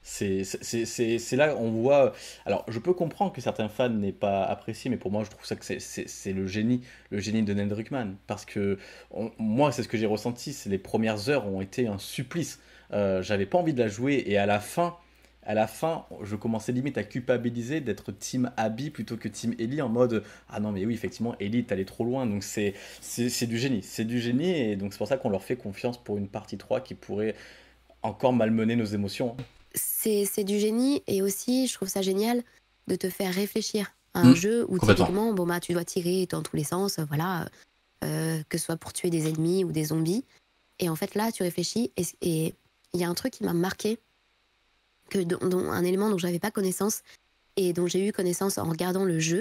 C'est là on voit. Alors, je peux comprendre que certains fans n'aient pas apprécié, mais pour moi, je trouve ça que c'est le génie de Neil Druckmann. Parce que moi, c'est ce que j'ai ressenti. C'est les premières heures ont été un supplice. J'avais pas envie de la jouer, et à la fin, je commençais limite à culpabiliser d'être team Abby plutôt que team Ellie, en mode ah non mais oui effectivement Ellie t'allais trop loin. Donc c'est du génie, et donc c'est pour ça qu'on leur fait confiance pour une partie 3 qui pourrait encore malmener nos émotions. C'est du génie, et aussi je trouve ça génial de te faire réfléchir à un jeu où typiquement tu dois tirer dans tous les sens, voilà, que ce soit pour tuer des ennemis ou des zombies, et en fait là tu réfléchis, et il y a un truc qui m'a marqué, un élément dont j'avais pas connaissance et dont j'ai eu connaissance en regardant le jeu.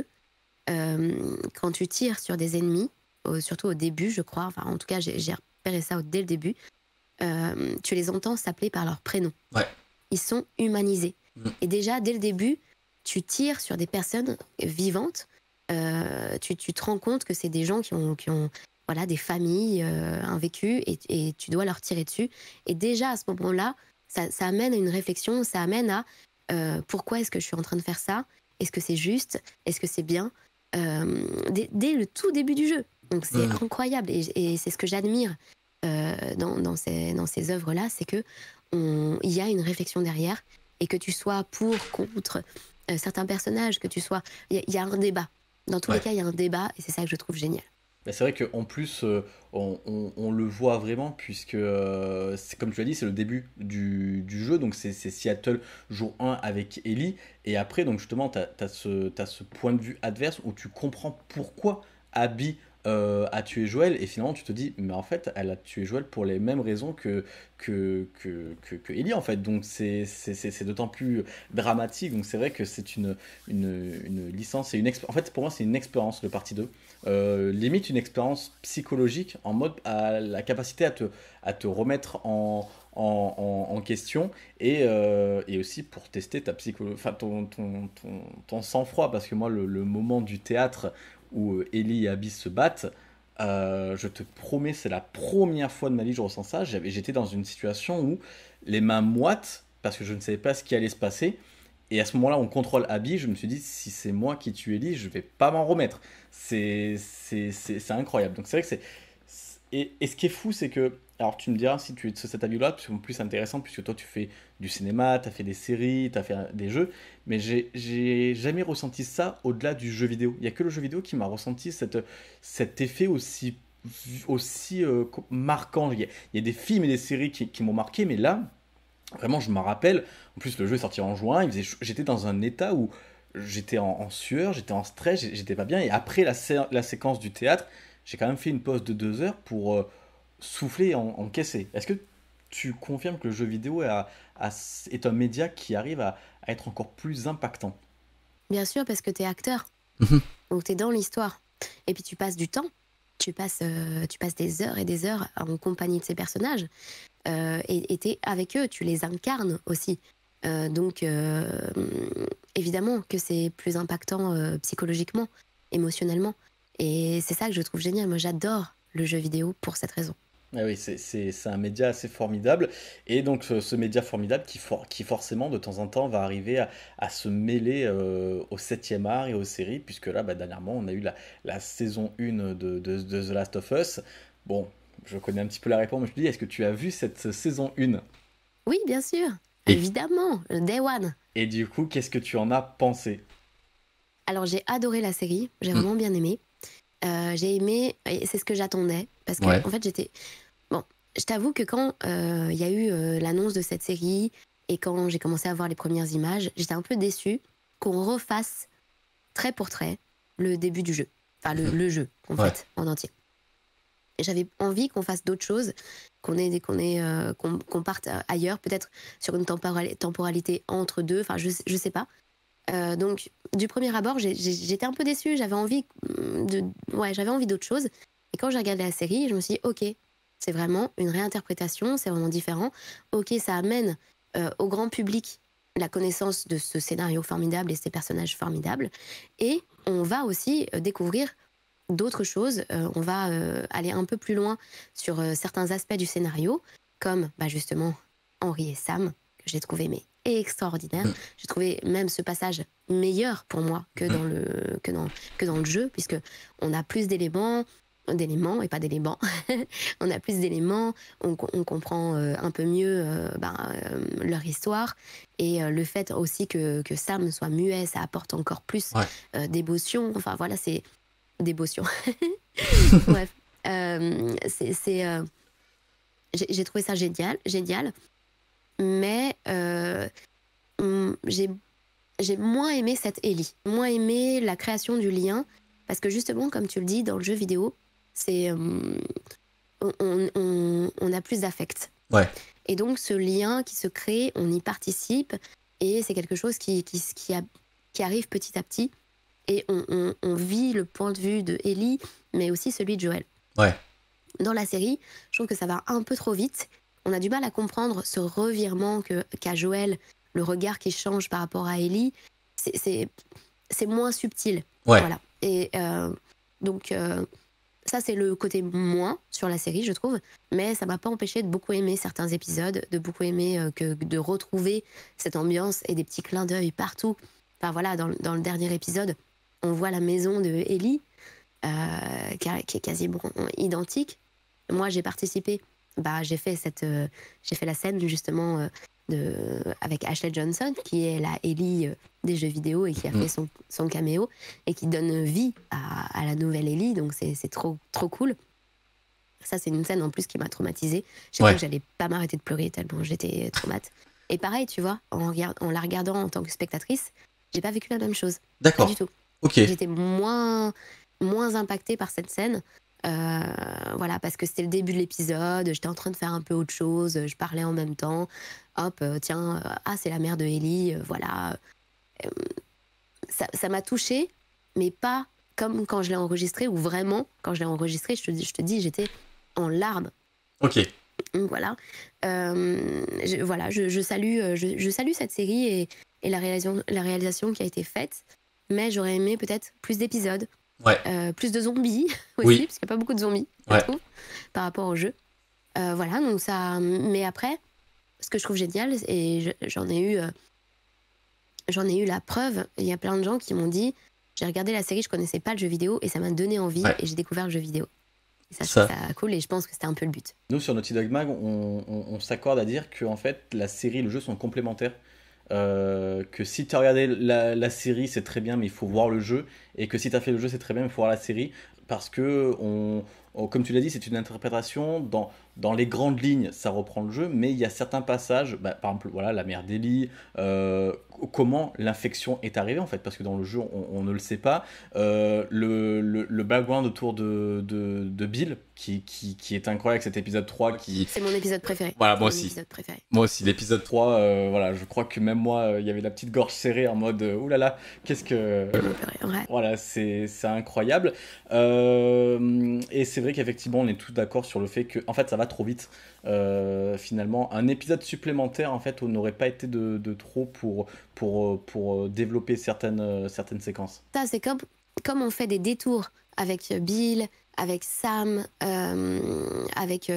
Quand tu tires sur des ennemis, surtout au début je crois, enfin en tout cas j'ai repéré ça dès le début, tu les entends s'appeler par leur prénom. Ouais. Ils sont humanisés. Et déjà, dès le début, tu tires sur des personnes vivantes. Tu te rends compte que c'est des gens qui ont voilà, des familles, un vécu, et tu dois leur tirer dessus. Et déjà, à ce moment-là, ça amène à une réflexion, ça amène à pourquoi est-ce que je suis en train de faire ça ? Est-ce que c'est juste ? Est-ce que c'est bien ? Dès le tout début du jeu. Donc c'est incroyable. Et c'est ce que j'admire dans ces œuvres-là, c'est que il y a une réflexion derrière, et que tu sois pour, contre certains personnages, que tu sois... Il y a un débat. Dans tous les cas, il y a un débat, et c'est ça que je trouve génial. C'est vrai qu'en plus, on le voit vraiment, puisque, comme tu l'as dit, c'est le début du jeu, donc c'est Seattle jour 1 avec Ellie, et après, donc justement, t'as ce point de vue adverse où tu comprends pourquoi Abby a tué Joël, et finalement tu te dis mais en fait elle a tué Joël pour les mêmes raisons que Ellie, en fait. Donc c'est d'autant plus dramatique. Donc c'est vrai que c'est une licence, en fait pour moi c'est une expérience, le partie 2, limite une expérience psychologique, en mode à la capacité à te remettre en question, et aussi pour tester ta enfin ton sang-froid, parce que moi le moment du théâtre où Ellie et Abby se battent, je te promets, c'est la première fois de ma vie que je ressens ça. J'étais dans une situation où les mains moites, parce que je ne savais pas ce qui allait se passer, et à ce moment-là on contrôle Abby, je me suis dit si c'est moi qui tue Ellie, je vais pas m'en remettre. C'est incroyable. Donc c'est vrai que et ce qui est fou, c'est que, alors tu me diras si tu es de cet avis-là, parce que c'est plus intéressant, puisque toi tu fais du cinéma, tu as fait des séries, tu as fait des jeux, mais j'ai jamais ressenti ça au-delà du jeu vidéo. Il n'y a que le jeu vidéo qui m'a ressenti cet effet aussi marquant. Il y a des films et des séries qui m'ont marqué, mais là, vraiment, je m'en rappelle. En plus, le jeu est sorti en juin, j'étais dans un état où j'étais en sueur, j'étais en stress, j'étais pas bien, et après la séquence du théâtre, j'ai quand même fait une pause de 2 heures pour souffler et encaisser. Est-ce que tu confirmes que le jeu vidéo est un média qui arrive à être encore plus impactant ? Bien sûr, parce que t'es acteur. Donc t'es dans l'histoire. Et puis tu passes du temps. tu passes des heures et des heures en compagnie de ces personnages et t'es avec eux, tu les incarnes aussi. Donc, évidemment que c'est plus impactant psychologiquement, émotionnellement. Et c'est ça que je trouve génial. Moi, j'adore le jeu vidéo pour cette raison. Ah oui, c'est un média assez formidable. Et donc, ce média formidable qui forcément, de temps en temps, va arriver à se mêler au septième art et aux séries, puisque là, bah, dernièrement, on a eu la saison 1 de The Last of Us. Bon, je connais un petit peu la réponse, mais je te dis, est-ce que tu as vu cette saison 1? Oui, bien sûr. Et, Évidemment, Day One. et du coup, qu'est-ce que tu en as pensé? Alors, j'ai adoré la série. J'ai vraiment bien aimé. J'ai aimé, et c'est ce que j'attendais, parce que Ouais. en fait bon, je t'avoue que quand il y a eu l'annonce de cette série et quand j'ai commencé à voir les premières images, j'étais un peu déçue qu'on refasse trait pour trait le début du jeu, enfin le jeu en Ouais. fait en entier. Et j'avais envie qu'on fasse d'autres choses, qu'on parte ailleurs, peut-être sur une temporalité entre deux, enfin je sais pas. Donc, du premier abord, j'étais un peu déçue. J'avais envie d'autre chose. Et quand j'ai regardé la série, je me suis dit, ok, c'est vraiment une réinterprétation, c'est vraiment différent. Ok, ça amène au grand public la connaissance de ce scénario formidable et ces personnages formidables. Et on va aussi découvrir d'autres choses. On va aller un peu plus loin sur certains aspects du scénario, comme justement Henri et Sam, que j'ai trouvé extraordinaire. J'ai trouvé même ce passage meilleur pour moi que dans le jeu, puisque on a plus d'éléments et pas d'éléments. On a plus d'éléments, on comprend un peu mieux leur histoire, et le fait aussi que Sam soit muet, ça apporte encore plus d'émotion. Enfin voilà, c'est d'émotion. Bref, j'ai trouvé ça génial. Mais j'ai moins aimé cette Ellie, moins aimé la création du lien, parce que justement, comme tu le dis, dans le jeu vidéo, c'est on a plus d'affect. Ouais. Et donc, ce lien qui se crée, on y participe, et c'est quelque chose qui arrive petit à petit, et on vit le point de vue de Ellie, mais aussi celui de Joël. Ouais. Dans la série, je trouve que ça va un peu trop vite. On a du mal à comprendre ce revirement qu'a Joël, le regard qui change par rapport à Ellie. C'est moins subtil. Ouais. Voilà. Et donc, ça, c'est le côté moins sur la série, je trouve. Mais ça m'a pas empêché de beaucoup aimer certains épisodes, de beaucoup aimer de retrouver cette ambiance et des petits clins d'œil partout. Enfin voilà, dans le dernier épisode, on voit la maison de Ellie, qui est quasiment identique. Moi, j'ai participé. J'ai fait la scène justement avec Ashley Johnson, qui est la Ellie des jeux vidéo et qui a fait son caméo et qui donne vie à la nouvelle Ellie. Donc c'est trop cool. Ça, c'est une scène en plus qui m'a traumatisée. J'ai cru que j'allais pas m'arrêter de pleurer tellement j'étais traumatisée. Et pareil, tu vois, en la regardant en tant que spectatrice, j'ai pas vécu la même chose. D'accord. Pas du tout. Ok. J'étais moins impactée par cette scène. Voilà, parce que c'était le début de l'épisode, j'étais en train de faire un peu autre chose, je parlais en même temps. Hop, tiens, c'est la mère de Ellie, voilà. Ça m'a touchée, mais pas comme quand je l'ai enregistré, ou vraiment, quand je l'ai enregistré, je te dis, j'étais en larmes. Ok. Voilà. Je salue cette série et la réalisation qui a été faite, mais j'aurais aimé peut-être plus d'épisodes. Ouais. Plus de zombies aussi, Oui. parce qu'il n'y a pas beaucoup de zombies, je trouve, par rapport au jeu. Voilà, donc ça. Mais après, ce que je trouve génial, et j'en ai eu la preuve, il y a plein de gens qui m'ont dit, j'ai regardé la série, je connaissais pas le jeu vidéo, et ça m'a donné envie, et j'ai découvert le jeu vidéo. Et ça, je trouve ça cool, et je pense que c'était un peu le but. Nous, sur Naughty Dog Mag, on s'accorde à dire que en fait, la série et le jeu sont complémentaires. Que si tu as regardé la série, c'est très bien, mais il faut voir le jeu. Et que si tu as fait le jeu, c'est très bien, mais il faut voir la série. Parce que comme tu l'as dit, c'est une interprétation. Dans les grandes lignes, ça reprend le jeu, mais il y a certains passages, par exemple, voilà, la mère d'Ellie, comment l'infection est arrivée en fait, parce que dans le jeu, on ne le sait pas. Le background autour de Bill, qui est incroyable, cet épisode 3 qui... C'est mon épisode préféré. Voilà, moi C'est mon aussi. épisode préféré. Moi aussi, l'épisode 3. 3, voilà, je crois que même moi, il y avait la petite gorge serrée en mode oulala, qu'est-ce que. Ouais. Voilà, c'est incroyable. Et c'est vrai qu'effectivement, on est tous d'accord sur le fait que, en fait, ça va trop vite. Finalement, un épisode supplémentaire, en fait, on n'aurait pas été de trop pour développer certaines séquences. Ça, c'est comme on fait des détours avec Bill, avec Sam, avec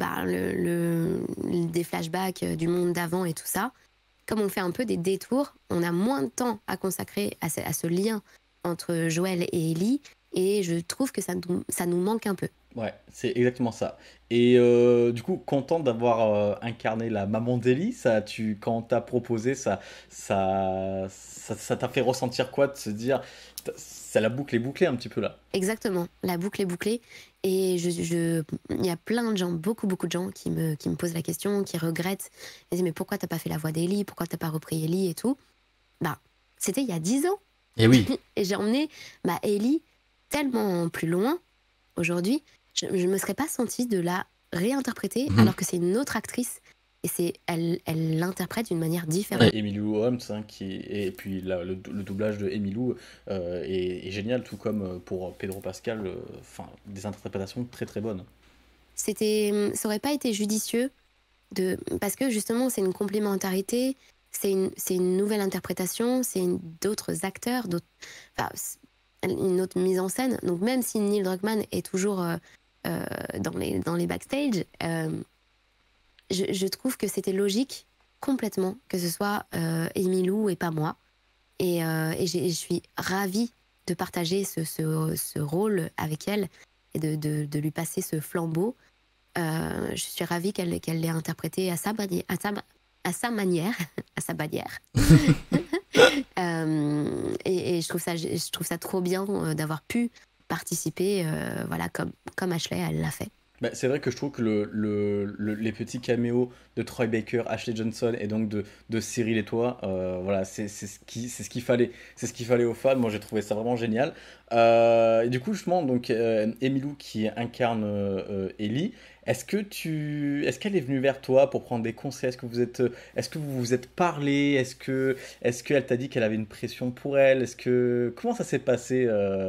des flashbacks du monde d'avant et tout ça. Comme on fait un peu des détours, on a moins de temps à consacrer à ce lien entre Joël et Ellie, et je trouve que ça nous manque un peu. Ouais, c'est exactement ça. Et du coup, content d'avoir incarné la maman d'Ellie, quand t'as proposé, ça t'a fait ressentir quoi de se dire, ça la boucle est bouclée un petit peu là. Exactement, la boucle est bouclée. Et il y a plein de gens, beaucoup de gens qui me posent la question, qui regrettent. Ils disent mais pourquoi t'as pas fait la voix d'Ellie, pourquoi t'as pas repris Ellie et tout. C'était il y a 10 ans. Et oui. Et j'ai emmené Ellie tellement plus loin aujourd'hui. Je ne me serais pas sentie de la réinterpréter alors que c'est une autre actrice et elle l'interprète d'une manière différente. Et Emilou Holmes, hein, et puis le doublage de Emilou est génial, tout comme pour Pedro Pascal, des interprétations très très bonnes. Ça aurait pas été judicieux parce que justement c'est une complémentarité, c'est une nouvelle interprétation, c'est d'autres acteurs, une autre mise en scène. Donc même si Neil Druckmann est toujours dans les backstage, je trouve que c'était logique complètement que ce soit Emilou et pas moi. Et je suis ravie de partager ce rôle avec elle et de lui passer ce flambeau. Je suis ravie qu'elle l'ait interprété à sa manière. Et je trouve ça trop bien d'avoir pu participer, voilà, comme Ashley, elle l'a fait. C'est vrai que je trouve que les petits caméos de Troy Baker, Ashley Johnson et donc de Cyril et toi, voilà, c'est ce qu'il fallait. C'est ce qu'il fallait aux fans. Moi, j'ai trouvé ça vraiment génial. Et du coup, justement, donc Emilou qui incarne Ellie, est-ce qu'elle est venue vers toi pour prendre des conseils? Est-ce que vous vous êtes parlé? Est-ce qu'elle t'a dit qu'elle avait une pression pour elle? Comment ça s'est passé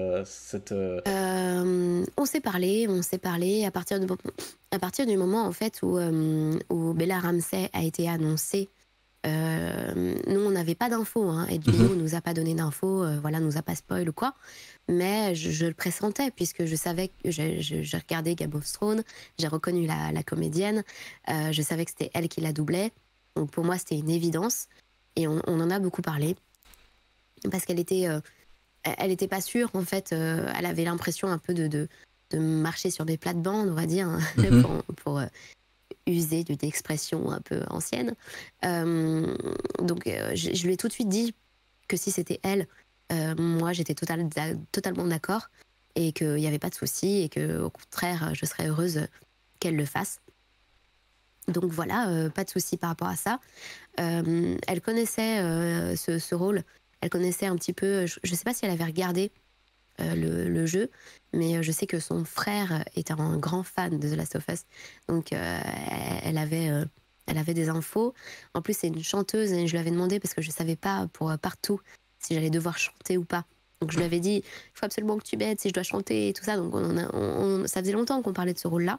On s'est parlé à partir du moment en fait où Bella Ramsey a été annoncée. Nous, on n'avait pas d'infos, hein, et HBO nous a pas donné d'infos, voilà, nous a pas spoil ou quoi. Mais je le pressentais puisque je savais que j'ai regardé Game of Thrones, j'ai reconnu la comédienne, je savais que c'était elle qui la doublait. Donc pour moi, c'était une évidence. Et on en a beaucoup parlé parce qu'elle était pas sûre en fait. Elle avait l'impression un peu de marcher sur des plates-bandes, on va dire, hein, pour user d'une expression un peu ancienne. Donc je lui ai tout de suite dit que si c'était elle, moi j'étais totalement d'accord et qu'il n'y avait pas de souci et qu'au contraire je serais heureuse qu'elle le fasse. Donc voilà, pas de souci par rapport à ça. Elle connaissait ce rôle, elle connaissait un petit peu, je ne sais pas si elle avait regardé le jeu, mais je sais que son frère est un grand fan de The Last of Us, donc elle avait des infos. En plus c'est une chanteuse et je lui avais demandé parce que je savais pas pour Partout si j'allais devoir chanter ou pas, donc je lui avais dit il faut absolument que tu m'aides si je dois chanter et tout ça. Donc ça faisait longtemps qu'on parlait de ce rôle là,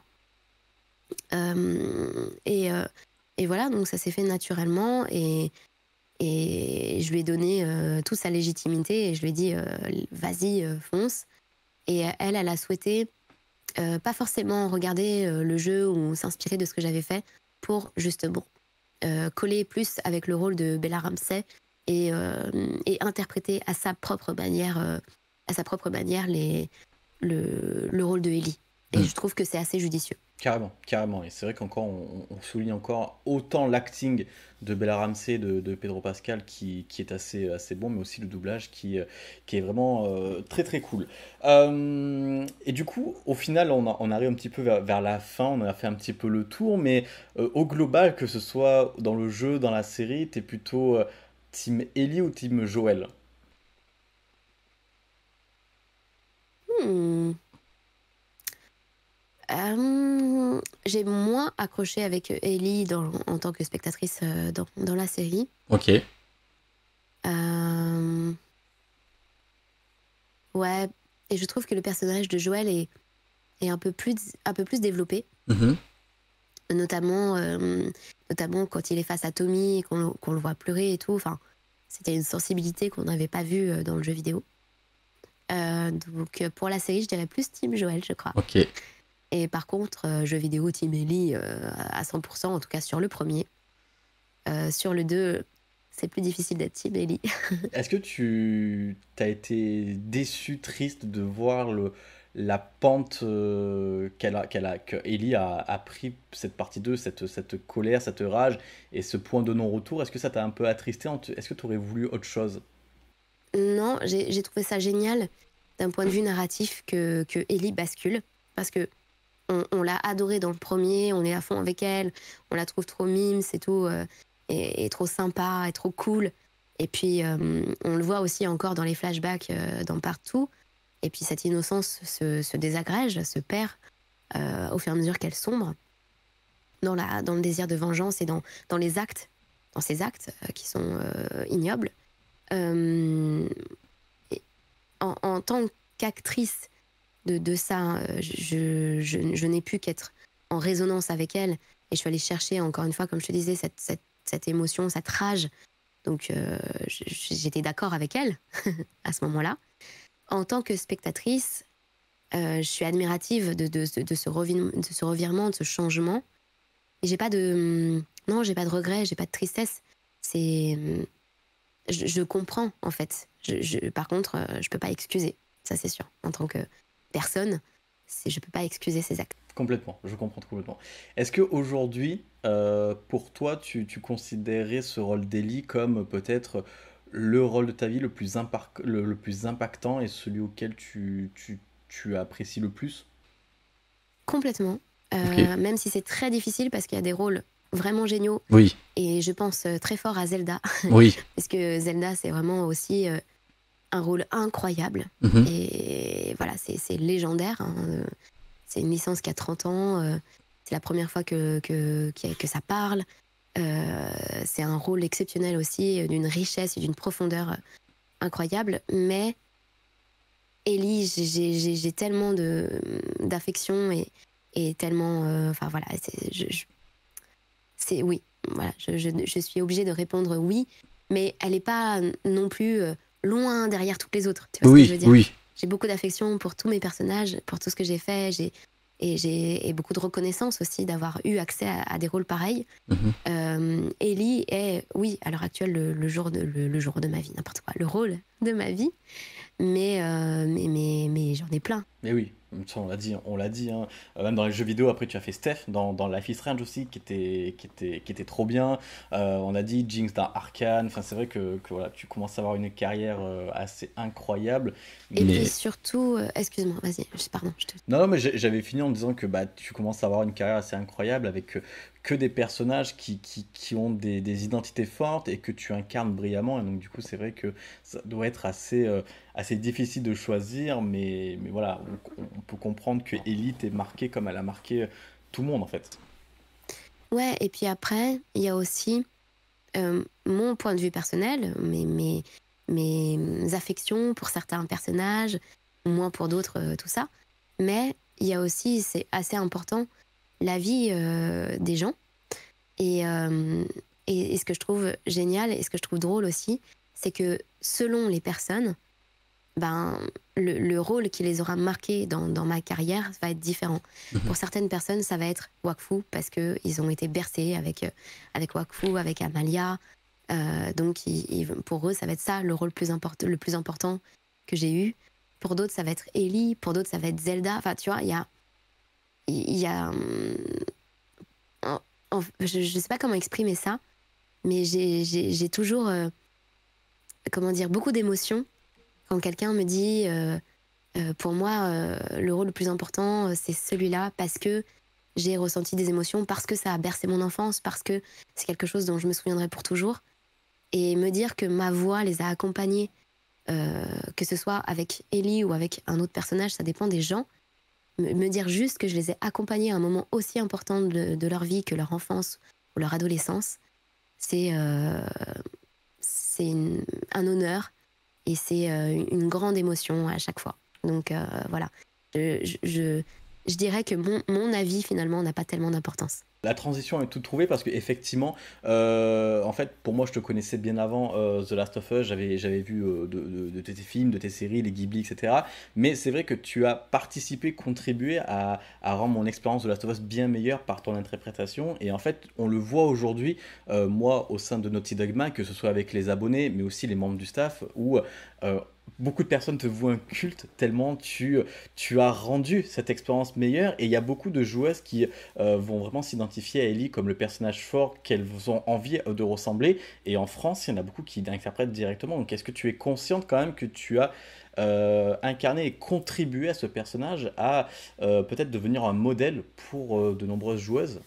et voilà, donc ça s'est fait naturellement et je lui ai donné toute sa légitimité et je lui ai dit vas-y, fonce. Et elle a souhaité pas forcément regarder le jeu ou s'inspirer de ce que j'avais fait pour justement coller plus avec le rôle de Bella Ramsey et interpréter à sa propre manière le rôle de Ellie. Et trouve que c'est assez judicieux. Carrément, carrément. Et c'est vrai qu'encore, on souligne encore autant l'acting de Bella Ramsey, de Pedro Pascal, qui est assez bon, mais aussi le doublage qui est vraiment très très cool. Et du coup, au final, on arrive un petit peu vers la fin, on a fait un petit peu le tour, mais au global, que ce soit dans le jeu, dans la série, t'es plutôt team Ellie ou team Joël? Hmm. J'ai moins accroché avec Ellie en tant que spectatrice dans la série. Ok. Euh, ouais, et je trouve que le personnage de Joël est un peu plus développé, Mhm. notamment quand il est face à Tommy et qu'on le voit pleurer et tout. Enfin, c'était une sensibilité qu'on n'avait pas vue dans le jeu vidéo. Donc pour la série, je dirais plus Team Joël, je crois. Ok. Et par contre, jeu vidéo Team Ellie à 100%, en tout cas sur le premier. Sur le 2, c'est plus difficile d'être Team Ellie. Est-ce que tu t'as été déçu, triste de voir la pente que Ellie a pris cette partie 2, cette colère, cette rage et ce point de non-retour? Est-ce que ça t'a un peu attristé? Est-ce que tu aurais voulu autre chose? Non, j'ai trouvé ça génial d'un point de vue narratif que Ellie bascule. Parce que on l'a adorée dans le premier, on est à fond avec elle, on la trouve trop mimes et tout, et trop sympa, et trop cool. Et puis, on le voit aussi encore dans les flashbacks dans Partout. Et puis, cette innocence se désagrège, se perd au fur et à mesure qu'elle sombre dans le désir de vengeance et dans les actes, dans ces actes qui sont ignobles. Euh, et en tant qu'actrice de ça, je n'ai pu qu'être en résonance avec elle. Et je suis allée chercher, encore une fois, comme je te disais, cette émotion, cette rage. Donc, j'étais d'accord avec elle à ce moment-là. En tant que spectatrice, je suis admirative de ce revirement, de ce changement. Et j'ai pas de regret, j'ai pas de tristesse. C'est, je comprends, en fait. Par contre, je peux pas excuser. Ça, c'est sûr. En tant que personne, je peux pas excuser ses actes. Complètement, je comprends complètement. Est-ce qu'aujourd'hui, pour toi, tu considérais ce rôle d'Ellie comme peut-être le rôle de ta vie le plus impactant et celui auquel tu apprécies le plus? Complètement. Ok. Même si c'est très difficile parce qu'il y a des rôles vraiment géniaux. Oui. Et je pense très fort à Zelda. Oui. Parce que Zelda, c'est vraiment aussi un rôle incroyable. Mhm. Et voilà, c'est légendaire. Hein. C'est une licence qui a 30 ans. C'est la première fois que ça parle. C'est un rôle exceptionnel aussi, d'une richesse et d'une profondeur incroyable. Mais Ellie, j'ai tellement d'affection et tellement... Enfin voilà, oui. Voilà, je suis obligée de répondre oui. Mais elle n'est pas non plus loin derrière toutes les autres. Tu vois ce que je veux dire? Oui. J'ai beaucoup d'affection pour tous mes personnages, pour tout ce que j'ai fait. J'ai beaucoup de reconnaissance aussi d'avoir eu accès à des rôles pareils. Mhm. Ellie est, oui, à l'heure actuelle, le jour de ma vie, n'importe quoi, le rôle de ma vie. Mais j'en ai plein. Mais oui, ça, on l'a dit, hein. Même dans les jeux vidéo, après tu as fait Steph, dans Life is Strange aussi, qui était trop bien. On a dit Jinx dans Arcane, enfin c'est vrai que voilà, tu commences à avoir une carrière assez incroyable. Et Mais... puis surtout, excuse-moi, vas-y, pardon, je te... Non, mais j'avais fini en disant que bah, tu commences à avoir une carrière assez incroyable avec que des personnages qui ont des identités fortes et que tu incarnes brillamment. Et donc, du coup, c'est vrai que ça doit être assez difficile de choisir. Mais voilà, on peut comprendre que Elite est marquée comme elle a marqué tout le monde, en fait. Ouais, et puis après, il y a aussi mon point de vue personnel, mes affections pour certains personnages, moins pour d'autres, tout ça. Mais il y a aussi, c'est assez important, la vie des gens. Et ce que je trouve génial et ce que je trouve drôle aussi, c'est que selon les personnes, ben, le rôle qui les aura marqués dans ma carrière va être différent. Pour certaines personnes, ça va être Wakfu, parce qu'ils ont été bercés avec Wakfu, avec Amalia. Donc, pour eux, ça va être ça, le rôle le plus important que j'ai eu. Pour d'autres, ça va être Ellie. Pour d'autres, ça va être Zelda. Enfin, tu vois, il y a il y a... je ne sais pas comment exprimer ça, mais j'ai toujours, comment dire, beaucoup d'émotions quand quelqu'un me dit pour moi, le rôle le plus important, c'est celui-là, parce que j'ai ressenti des émotions, parce que ça a bercé mon enfance, parce que c'est quelque chose dont je me souviendrai pour toujours. Et me dire que ma voix les a accompagnés, que ce soit avec Ellie ou avec un autre personnage, ça dépend des gens. Me dire juste que je les ai accompagnés à un moment aussi important de leur vie que leur enfance ou leur adolescence, c'est un honneur et c'est une grande émotion à chaque fois. Donc voilà, je dirais que mon avis finalement n'a pas tellement d'importance. La transition est toute trouvée parce que effectivement, en fait, pour moi, je te connaissais bien avant The Last of Us. J'avais vu de tes films, de tes séries, les Ghibli, etc. Mais c'est vrai que tu as participé, contribué à rendre mon expérience de Last of Us bien meilleure par ton interprétation. Et en fait, on le voit aujourd'hui, moi, au sein de Naughty Dog Mag, que ce soit avec les abonnés, mais aussi les membres du staff, où beaucoup de personnes te vouent un culte tellement tu as rendu cette expérience meilleure. Et il y a beaucoup de joueuses qui vont vraiment s'identifier à Ellie comme le personnage fort qu'elles ont envie de ressembler. Et en France, il y en a beaucoup qui l'interprètent directement. Donc est-ce que tu es consciente quand même que tu as incarné et contribué à ce personnage à peut-être devenir un modèle pour de nombreuses joueuses?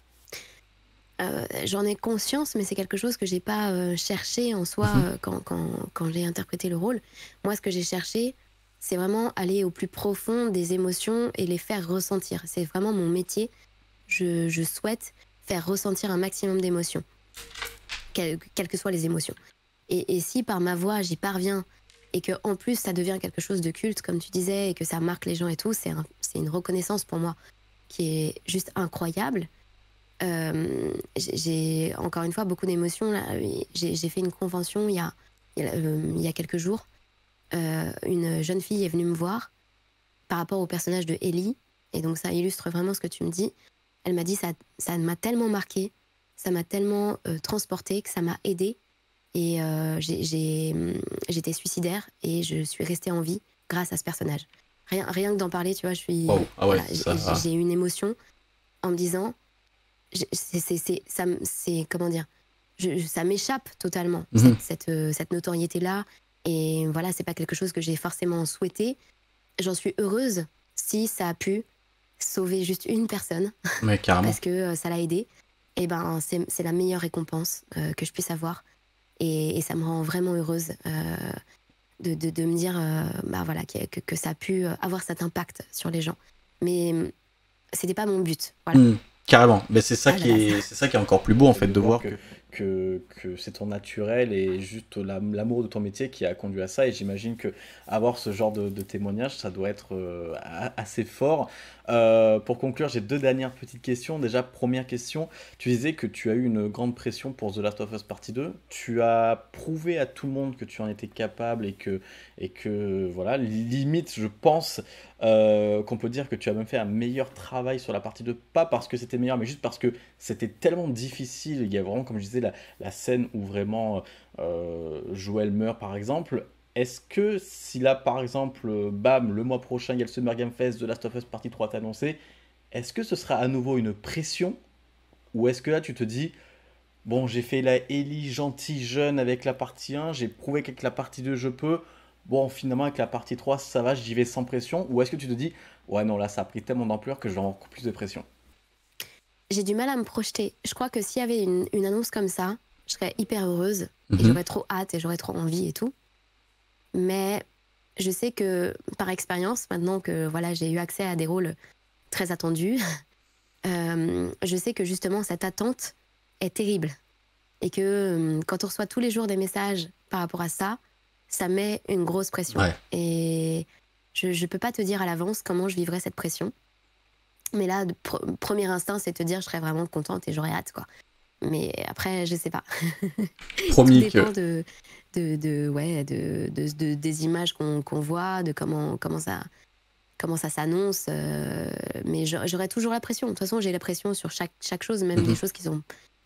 J'en ai conscience, mais c'est quelque chose que j'ai pas cherché en soi quand j'ai interprété le rôle. Moi, ce que j'ai cherché, c'est vraiment aller au plus profond des émotions et les faire ressentir. C'est vraiment mon métier. Je souhaite faire ressentir un maximum d'émotions, quelles que soient les émotions. Et si par ma voix, j'y parviens, et que en plus ça devient quelque chose de culte, comme tu disais, et que ça marque les gens et tout, c'est une reconnaissance pour moi qui est juste incroyable. J'ai encore une fois beaucoup d'émotions là. J'ai fait une convention il y a quelques jours. Une jeune fille est venue me voir par rapport au personnage de Ellie, et donc ça illustre vraiment ce que tu me dis. Elle m'a dit ça m'a tellement marqué, ça m'a tellement transportée, que ça m'a aidée, et j'étais suicidaire et je suis restée en vie grâce à ce personnage. Rien que d'en parler, tu vois, je suis ouais, j'ai une émotion en me disant comment dire, ça m'échappe totalement, cette notoriété-là. Et voilà, c'est pas quelque chose que j'ai forcément souhaité. J'en suis heureuse si ça a pu sauver juste une personne, Mais carrément. parce que ça l'a aidée. Et ben, c'est la meilleure récompense que je puisse avoir. Et ça me rend vraiment heureuse de me dire voilà, que ça a pu avoir cet impact sur les gens. Mais c'était pas mon but. Voilà. Carrément, mais c'est ça qui est encore plus beau en fait, de voir que c'est ton naturel et juste l'amour de ton métier qui a conduit à ça. Et j'imagine que avoir ce genre de témoignage, ça doit être assez fort. Pour conclure, j'ai 2 dernières petites questions. Déjà, première question, tu disais que tu as eu une grande pression pour The Last of Us Partie 2. Tu as prouvé à tout le monde que tu en étais capable et que voilà, limite, je pense qu'on peut dire que tu as même fait un meilleur travail sur la partie 2, pas parce que c'était meilleur, mais juste parce que c'était tellement difficile. Il y a vraiment, comme je disais, la scène où vraiment Joël meurt, par exemple. Est-ce que si là, par exemple, bam, le mois prochain, il y a le Summer Game Fest, The Last of Us Partie 3 est annoncé, est-ce que ce sera à nouveau une pression? Ou est-ce que là, tu te dis, bon, j'ai fait la Ellie gentille jeune avec la partie 1, j'ai prouvé qu'avec la partie 2, je peux. Bon, finalement, avec la partie 3, ça va, j'y vais sans pression. Ou est-ce que tu te dis, ouais, non, là, ça a pris tellement d'ampleur que je vais avoir beaucoup plus de pression? J'ai du mal à me projeter. Je crois que s'il y avait une annonce comme ça, je serais hyper heureuse, et j'aurais trop hâte et j'aurais trop envie et tout. Mais je sais que, par expérience, maintenant que voilà, j'ai eu accès à des rôles très attendus, je sais que justement cette attente est terrible. Et que quand on reçoit tous les jours des messages par rapport à ça, ça met une grosse pression. Ouais. Et je peux pas te dire à l'avance comment je vivrai cette pression. Mais là, premier instinct, c'est de te dire je serais vraiment contente et j'aurais hâte, quoi. Mais après, je sais pas. Promis Tout dépend des images qu'on voit, de comment ça s'annonce. Mais j'aurais toujours la pression. De toute façon, j'ai la pression sur chaque chose, même des choses qui sont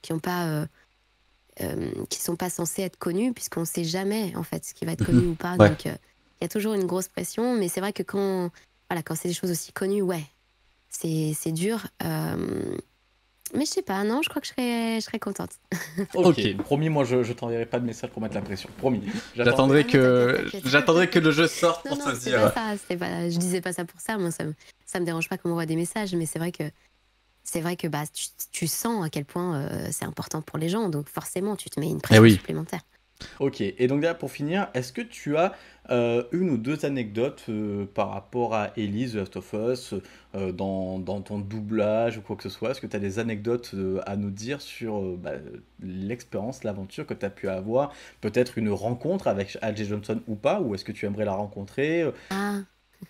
pas censées être connues, puisqu'on sait jamais en fait ce qui va être connu ou pas. Donc il y a toujours une grosse pression. Mais c'est vrai que quand c'est des choses aussi connues, c'est dur. Mais je sais pas, non, je crois que je serais contente. Ok, promis, moi je t'enverrai pas de message pour mettre la pression. Promis. J'attendrai t'inquiète. que le jeu sorte Non, pour non, te c'est dire. pas ça, je disais pas ça pour ça, moi ça me dérange pas qu'on m'envoie des messages, mais c'est vrai que bah, tu sens à quel point c'est important pour les gens, donc forcément tu te mets une pression oui. supplémentaire. Ok, et donc là pour finir, est-ce que tu as une ou deux anecdotes par rapport à Ellie, The Last of Us, dans ton doublage ou quoi que ce soit? Est-ce que tu as des anecdotes à nous dire sur l'expérience, l'aventure que tu as pu avoir? Peut-être une rencontre avec H.J. Johnson ou pas? Ou est-ce que tu aimerais la rencontrer? Ah.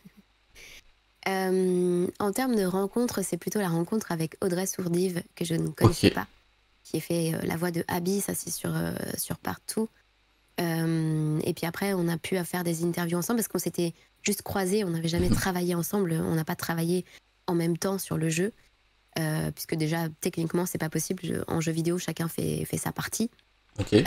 En termes de rencontre, c'est plutôt la rencontre avec Audrey Sourdive, que je ne connaissais pas, qui a fait la voix de Abby, ça c'est sur Partout. Et puis après, on a pu faire des interviews ensemble parce qu'on s'était juste croisés, on n'avait jamais travaillé ensemble, on n'a pas travaillé en même temps sur le jeu, puisque déjà, techniquement, c'est pas possible. En jeu vidéo, chacun fait sa partie. Et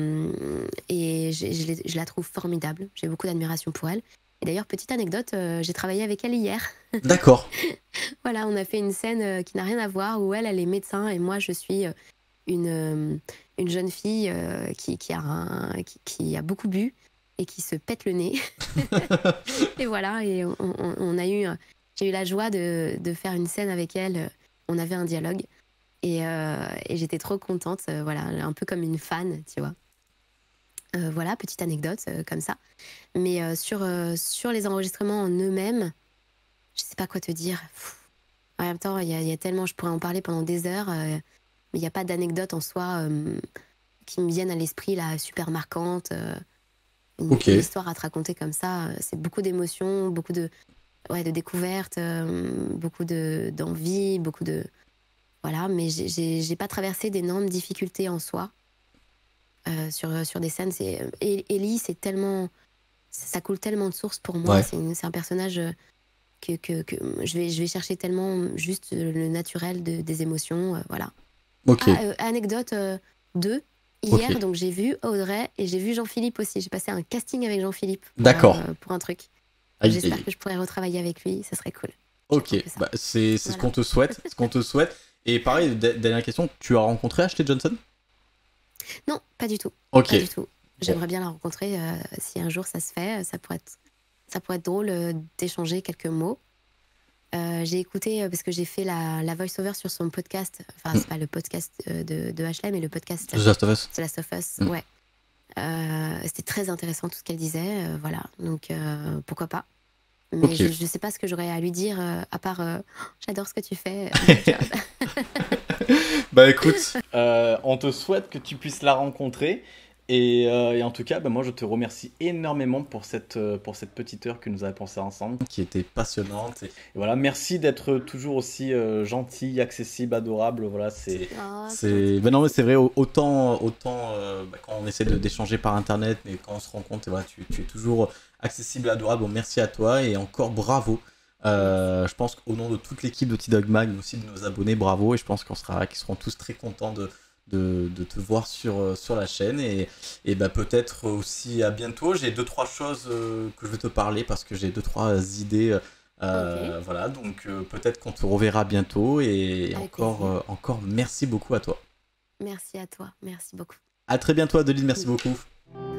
je la trouve formidable, j'ai beaucoup d'admiration pour elle. Et d'ailleurs, petite anecdote, j'ai travaillé avec elle hier. D'accord. Voilà, on a fait une scène qui n'a rien à voir, où elle est médecin et moi, je suis une jeune fille qui a beaucoup bu et qui se pète le nez. Et voilà, et j'ai eu la joie de faire une scène avec elle. On avait un dialogue et j'étais trop contente, voilà, un peu comme une fan, tu vois. Voilà, petite anecdote comme ça. Mais sur les enregistrements en eux-mêmes, je sais pas quoi te dire. En même temps, il y a tellement, je pourrais en parler pendant des heures, mais il n'y a pas d'anecdote en soi qui me viennent à l'esprit, là, super marquante. Une histoire à te raconter comme ça, c'est beaucoup d'émotions, beaucoup de découvertes, beaucoup d'envie, beaucoup de... Voilà, mais j'ai pas traversé d'énormes difficultés en soi. Sur des scènes, Ellie, c'est tellement, ça coule tellement de sources pour moi. Ouais. C'est un personnage que je vais chercher tellement juste le naturel des émotions, voilà. Anecdote 2, hier, donc j'ai vu Audrey et j'ai vu Jean-Philippe aussi. J'ai passé un casting avec Jean-Philippe pour un truc. J'espère que je pourrais retravailler avec lui, ça serait cool. C'est ce qu'on te souhaite, Et pareil, dernière question, tu as rencontré Ashley Johnson? Non, pas du tout. Pas du tout. J'aimerais bien la rencontrer si un jour ça se fait. Ça pourrait être drôle d'échanger quelques mots. J'ai écouté, parce que j'ai fait la voice-over sur son podcast. Enfin, c'est pas le podcast de Ashley, mais le podcast The Last of Us. The Last of Us, ouais. C'était très intéressant tout ce qu'elle disait. Voilà, donc pourquoi pas. Mais je sais pas ce que j'aurais à lui dire, à part j'adore ce que tu fais. Bah écoute, on te souhaite que tu puisses la rencontrer et en tout cas moi je te remercie énormément pour cette petite heure que nous avons passée ensemble, qui était passionnante et voilà, merci d'être toujours aussi gentil, accessible, adorable, voilà, ben non mais c'est vrai, autant quand on essaie d'échanger par internet, mais quand on se rencontre, voilà, tu es toujours accessible, adorable. Bon, merci à toi et encore bravo. Je pense qu'au nom de toute l'équipe de T-Dog Mag, mais aussi de nos abonnés, bravo, et je pense qu'ils seront tous très contents de te voir sur la chaîne et peut-être aussi à bientôt. J'ai 2-3 choses que je veux te parler parce que j'ai 2-3 idées, voilà, donc peut-être qu'on te reverra bientôt et encore merci beaucoup à toi. Merci à toi, merci beaucoup. À très bientôt Adeline, merci beaucoup.